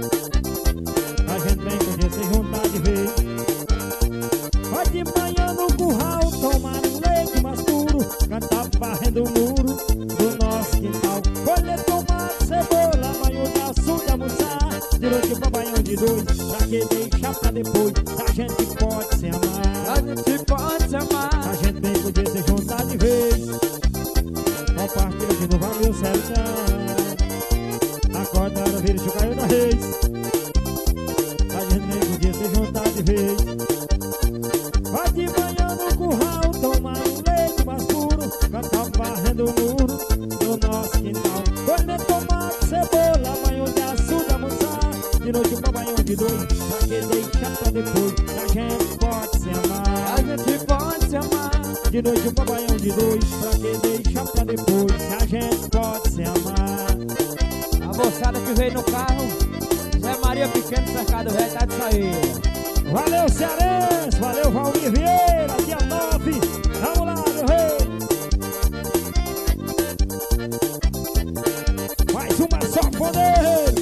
A gente bem podia se juntar de vez. Vai de manhã no curral, tomar um leite mais puro, cantar varrendo o muro do nosso quintal. Colher tomate, cebola, banho de açúcar, almoçar. Durante o banho de dois, pra que deixar pra depois? A gente pode se amar. A gente pode se amar. A gente bem podia se juntar de vez. Compartilha de novo a meu sertão. Acordada, vira isso caiu da reis. A gente bem podia se juntar de vez. Vai de manhã no curral, tomar um leite mais puro, cantar varrendo o muro do nosso quintal. Colher tomate, cebola, banho de açúcar, almoçar. De noite pra banho de dois, pra que deixar pra depois? A gente pode se amar. A gente pode se amar. De noite pra banho de dois, pra que deixar pra depois? A gente pode se amar. A moçada que veio no carro, Zé Maria Pequeno, Cercado Velho, tá de saída. Valeu, Cearense, valeu, Valmir Vieira, dia nove. Vamos lá, meu rei. Mais uma só poder.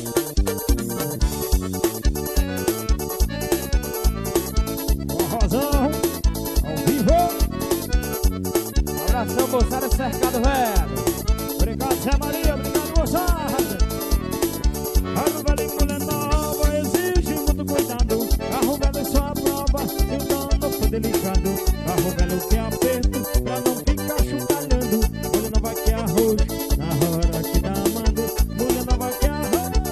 Rosão, ao vivo. Abração, moçada, Cercado Velho. Obrigado, Zé Maria, obrigado, moçada. Carro velho, mulher nova, exige muito cuidado. Carro velho, sua prova, se o dono for delicado. Carro velho que aperto, pra não ficar chutalhando. Mulher nova que arroz, na hora que dá mando. Mulher nova que arroz,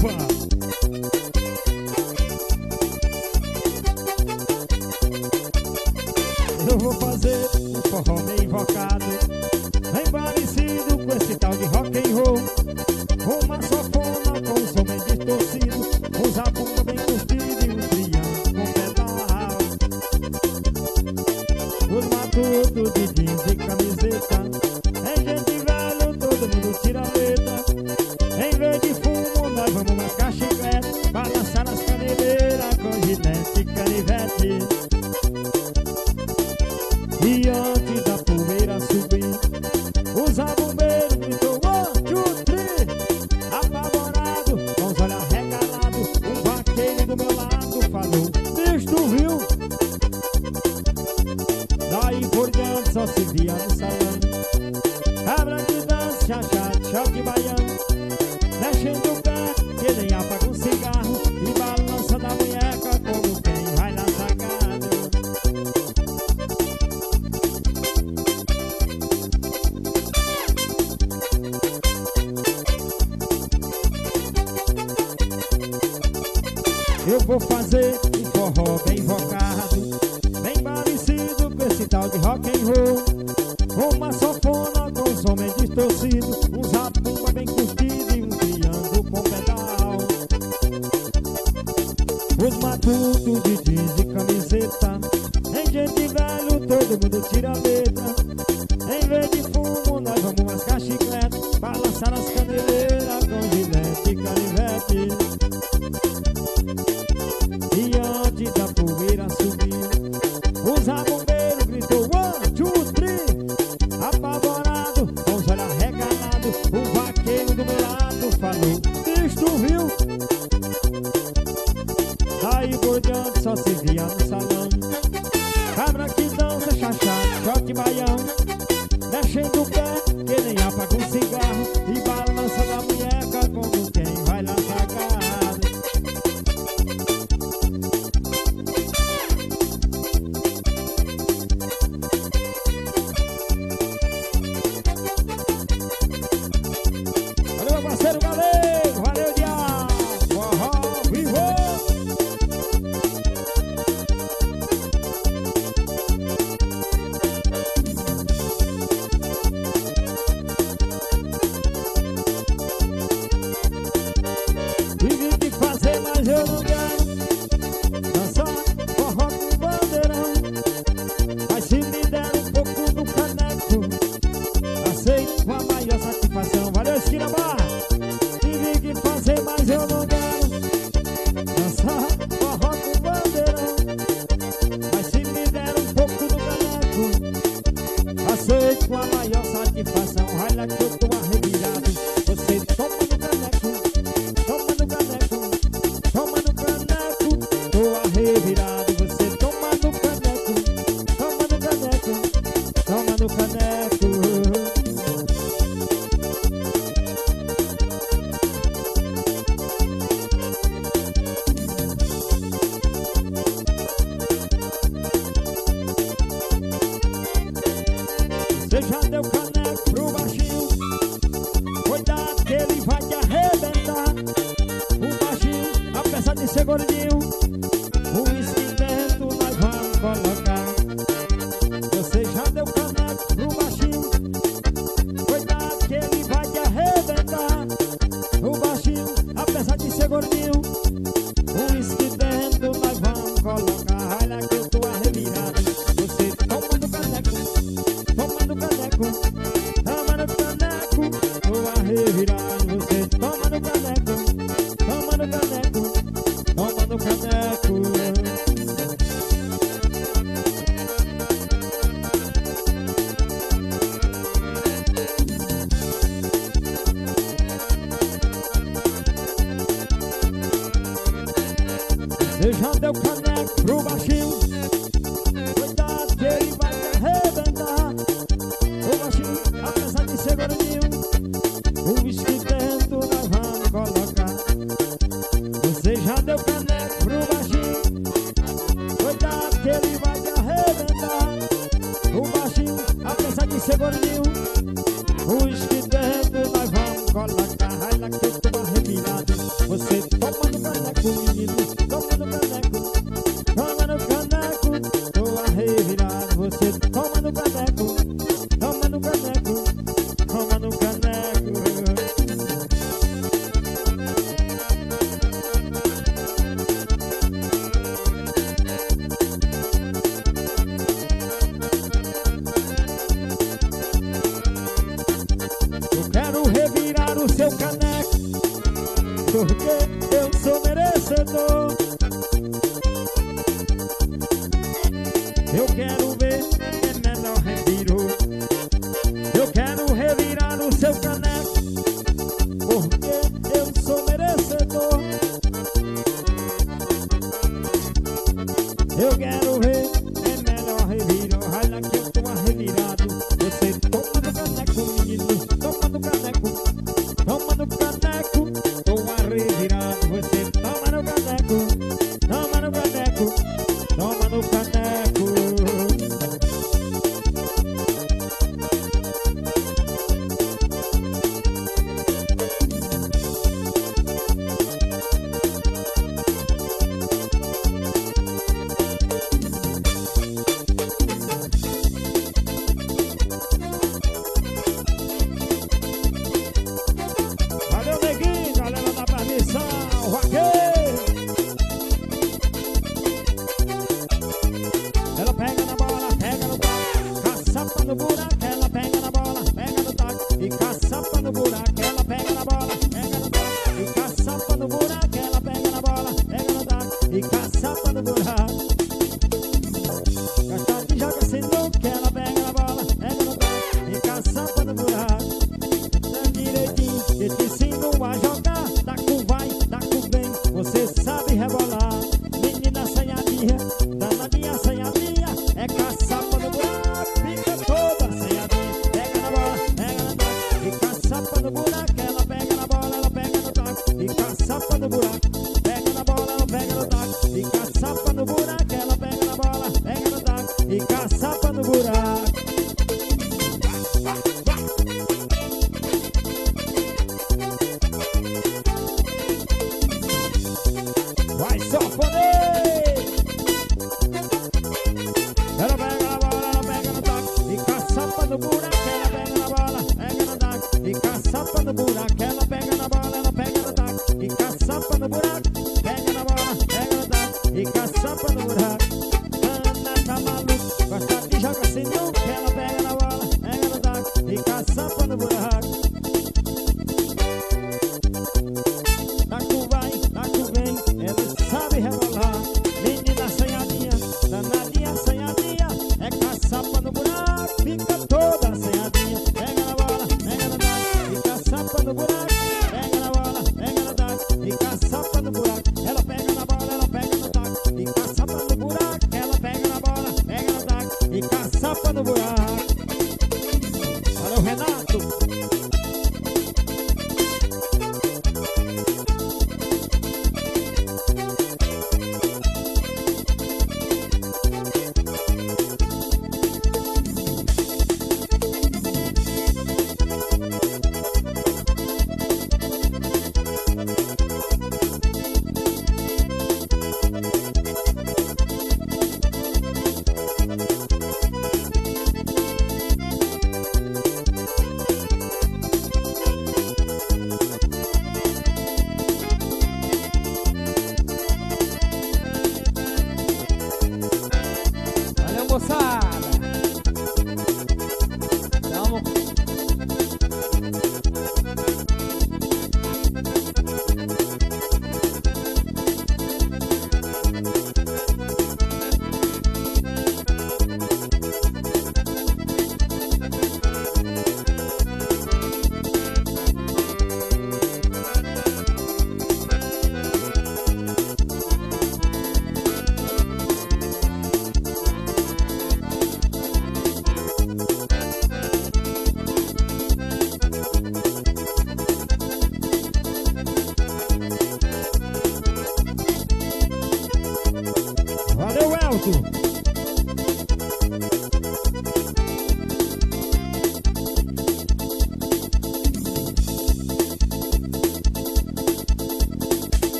Silva. Eu vou fazer um forró bem invocado, bem parecido com esse tal de rock and roll. Uma sanfona com um som bem distorcido, um zabumba bem curtido e um triângulo com pedal. Os matutos de jeans e camiseta, em gente velho todo mundo tira a letra. Em vez de fumo nós vamos marcar chiclete, balançar as caneleiras com ginete e canivete. E antes da poeira subir, os bombeiros gritou one, two, three. Apavorado, com os olhos arregalados, um vaqueiro do meu lado falou: bicho, tu viu? Daí por diante só se via no salão cabra de dança, chachado, choque de baiano, mexendo o pé, que nem apaga um cigarro, e balança da munheca como quem vai na sacada. Eu vou fazer um forró bem invocado, bem parecido com esse tal de rock and roll. Uma sanfona com um som bem distorcido, um zabumba bem curtido e um triângulo com pedal. Os matutos de jeans e camiseta, em gente velho todo mundo tira a letra. Em vez de fumo nós vamos mascar chiclete, balançar as caneleiras com gilete e canivete. E antes da poeira subir, os bombeiros gritou one, two, three. Apavorado, com os olhos arregalados, o vaqueiro do meu lado falou: bicho, tu viu? Daí por diante só se via no salão cabra que dança, chachado, choque baião, mexendo o pé, que nem apaga um cigarro, e balança da munheca como quem vai na sacada. Valeu, parceiro galego, valeu, diabo, forró, vivo! Vivi de fazer, mas eu não quero dançar forró com bandeirão. Mas se me der um pouco do caneco, aceito com a maior satisfação. Valeu, esquina barra. Tive que fazer, mas eu não quero dançar forró com bandeirão. Mas se me der um pouco do caneco, aceito com a maior satisfação. Olha que eu tô arrevirado, você toma no caneco, toma no caneco, toma no caneco. Tô arrevirado, você toma no caneco, toma no caneco, toma no caneco. Você já deu caneco pro baixinho, cuidado que ele vai te arrebentar. O baixinho, apesar de ser gordinho, o uísque dentro nós vamos colocar. Você já deu caneco pro baixinho, cuidado que ele vai te arrebentar. O baixinho, apesar de ser gordinho, o uísque dentro nós vamos colocar. Olha que eu tô arrevirado, você toma no caneco, toma no caneco, toma no caneco. Tô arrevirado, você toma no caneco, toma no caneco, toma no caneco. Você já deu caneco pro baixinho, cuidado que ele vai te arrebentar. O baixinho, apesar de ser gordinho, o uísque dentro nós vamos colocar. Você já deu caneco pro baixinho, cuidado que ele vai te arrebentar. O baixinho, apesar de ser gordinho, o uísque dentro nós vamos colocar. Olha que eu tô arrevirado, você porque eu sou merecedor. Eu quero ver, é melhor revirou. Eu quero revirar o seu caneco, porque eu sou merecedor. Eu quero ver, é melhor revirar. Olha que eu tô revirado. Você toma no caneco, menino, toma no caneco, toma no caneco, tô revirado. Você toma no caneco, toma no caneco, toma no caneco.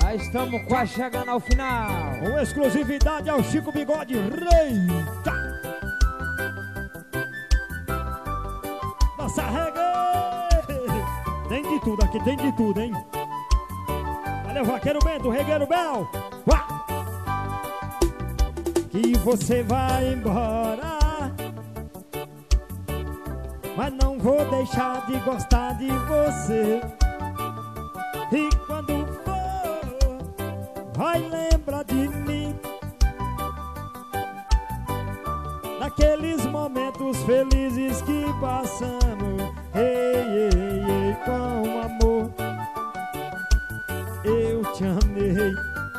Já estamos quase chegando ao final. Com exclusividade ao Chico Bigode Rei. Nossa reggae. Tem de tudo aqui, tem de tudo, hein? Valeu, Vaqueiro Bento, Regueiro Bel. Uá! Que você vai embora, mas não vou deixar de gostar de você. E quando for, vai lembrar de mim, daqueles momentos felizes que passamos. Ei, ei, ei, com amor eu te amei.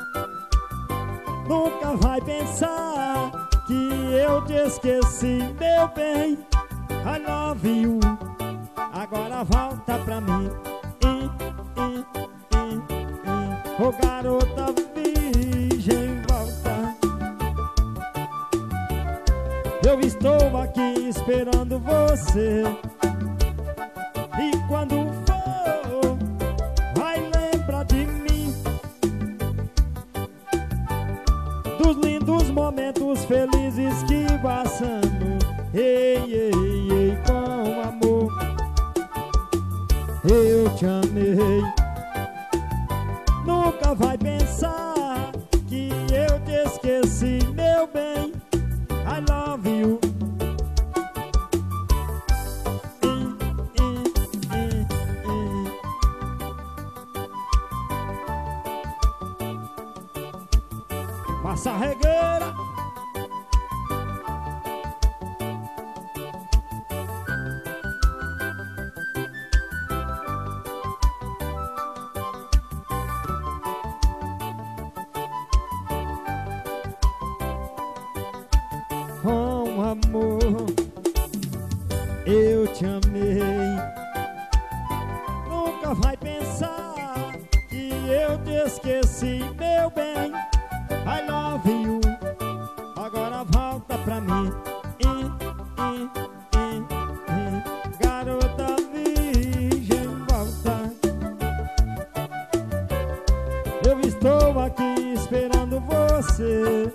Nunca vai pensar que eu te esqueci, meu bem. I love you. Agora volta pra mim. I, I, I, I. Ô garota virgem, volta. Eu estou aqui esperando você. E quando for, vai lembrar de mim, dos lindos momentos felizes que passamos. Ei, ei, ei, com amor eu te amei. Nunca vai pensar que eu te esqueci, meu bem. I love you. I, I, I, I. Massa regueira. Com amor eu te amei. Nunca vai pensar que eu te esqueci, meu bem. I love you. Agora volta pra mim. I, I, I, I. Garota virgem, volta. Eu estou aqui esperando você,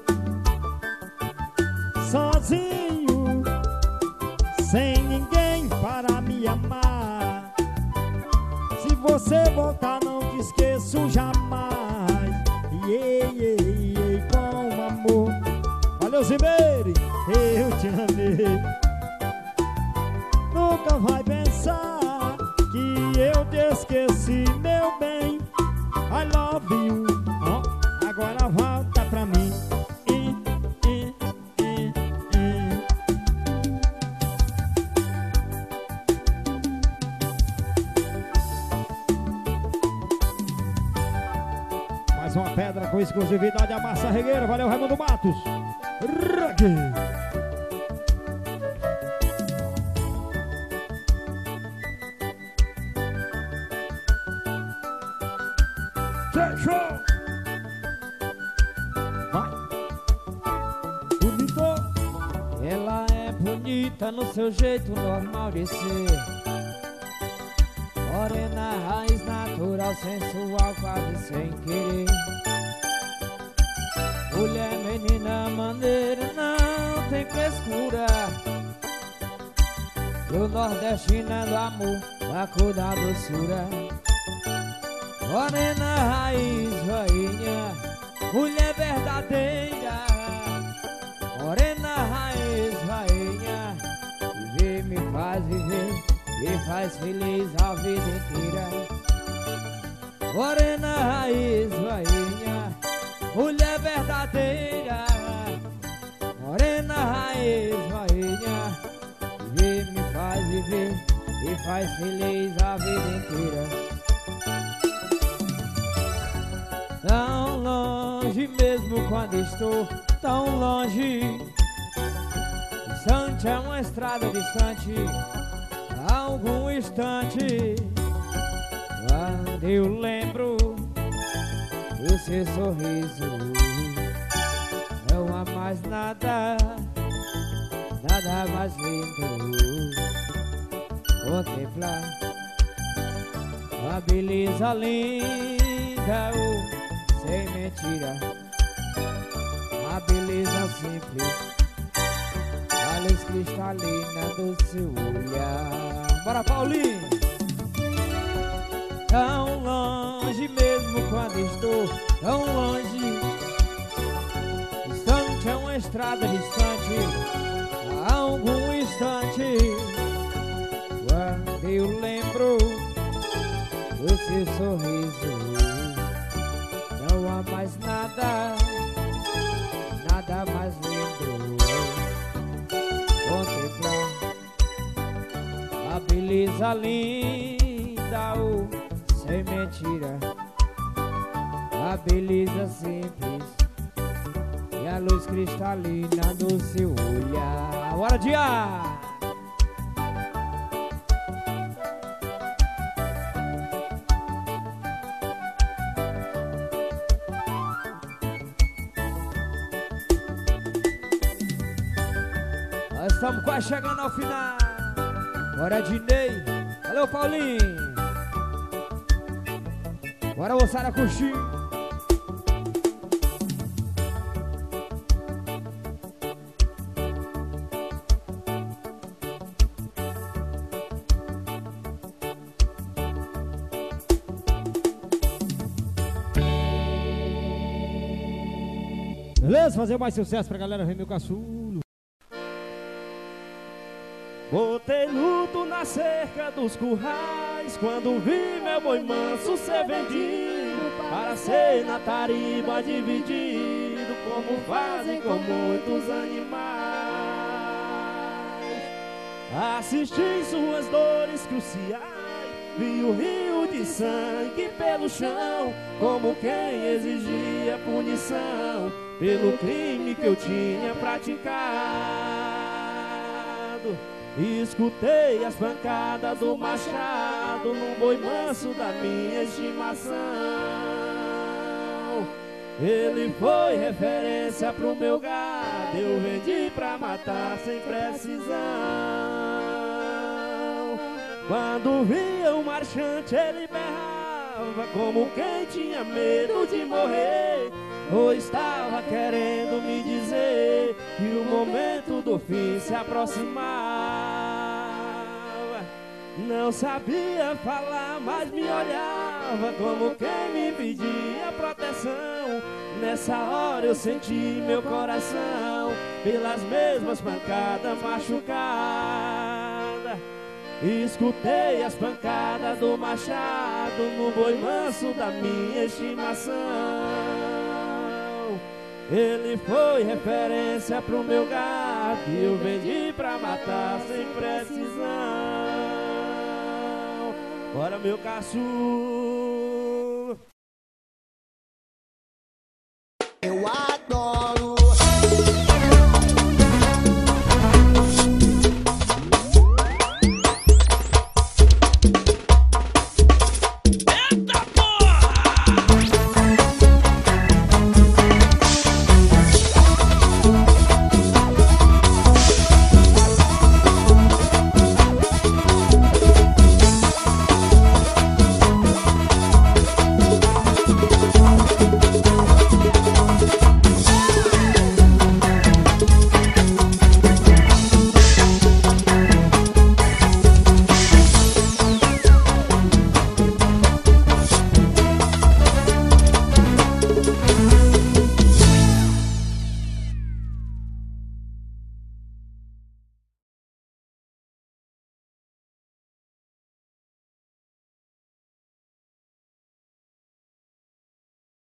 sozinho, sem ninguém para me amar. Se você voltar, não te esqueço jamais. Yeah, yeah, yeah, com amor. Valeu, Zimeire, eu te amei. Nunca vai pensar que eu te esqueci, meu bem. I love you. Oh, agora volta pra mim. Uma pedra com exclusividade a Massa Regueira. Valeu, Raimundo Matos. Reggae. Fechou. Vai. Bonito. Ela é bonita no seu jeito normal de ser, morena, raiz natural, sensual, quase sem querer. Mulher, menina, maneira, não tem frescura. Do nordestina do amor, da cor da doçura. Morena, raiz, rainha, mulher verdadeira. Morena, raiz, rainha, viver me faz viver, me faz feliz a vida inteira. Morena, raiz, rainha, mulher verdadeira. Morena, raiz, rainha, viver me faz viver, me faz feliz a vida inteira. Tão longe mesmo quando estou tão longe, distante é uma estrada distante, algum instante, quando eu lembro do seu sorriso, não há mais nada, nada mais lindo. Contemplar a beleza linda, oh, sem mentira, a beleza simples, a luz cristalina do seu olhar. Bora, Paulinho! Tão longe mesmo quando estou tão longe, distante é uma estrada distante, há algum instante, quando eu lembro do seu sorriso, não há mais nada, nada mais lindo. Contemplar a beleza linda, oh, sem mentira, a beleza simples e a luz cristalina do seu olhar. Hora de ar! Nós estamos quase chegando ao final. Bora, Dinei. Valeu, Paulinho. Bora, moçada, curtir. Beleza? Fazer mais sucesso pra galera ver meu caçulo. Botei luto na cerca dos currais quando vi meu boi manso ser vendido para ser na tariba dividido, como fazem com muitos animais. Assisti suas dores cruciais, vi o rio de sangue pelo chão, como quem exigia punição pelo crime que eu tinha praticado. Escutei as pancadas do machado num boi manso da minha estimação. Ele foi referência pro meu gado, eu vendi pra matar sem precisão. Quando via o marchante ele berrava como quem tinha medo de morrer, ou estava querendo me dizer que o momento do fim se aproximava. Não sabia falar, mas me olhava como quem me pedia proteção. Nessa hora eu senti meu coração pelas mesmas pancadas machucada. Escutei as pancadas do machado no boi manso da minha estimação. Ele foi referência pro meu gado e eu vendi pra matar sem precisão. Bora, meu caçulo.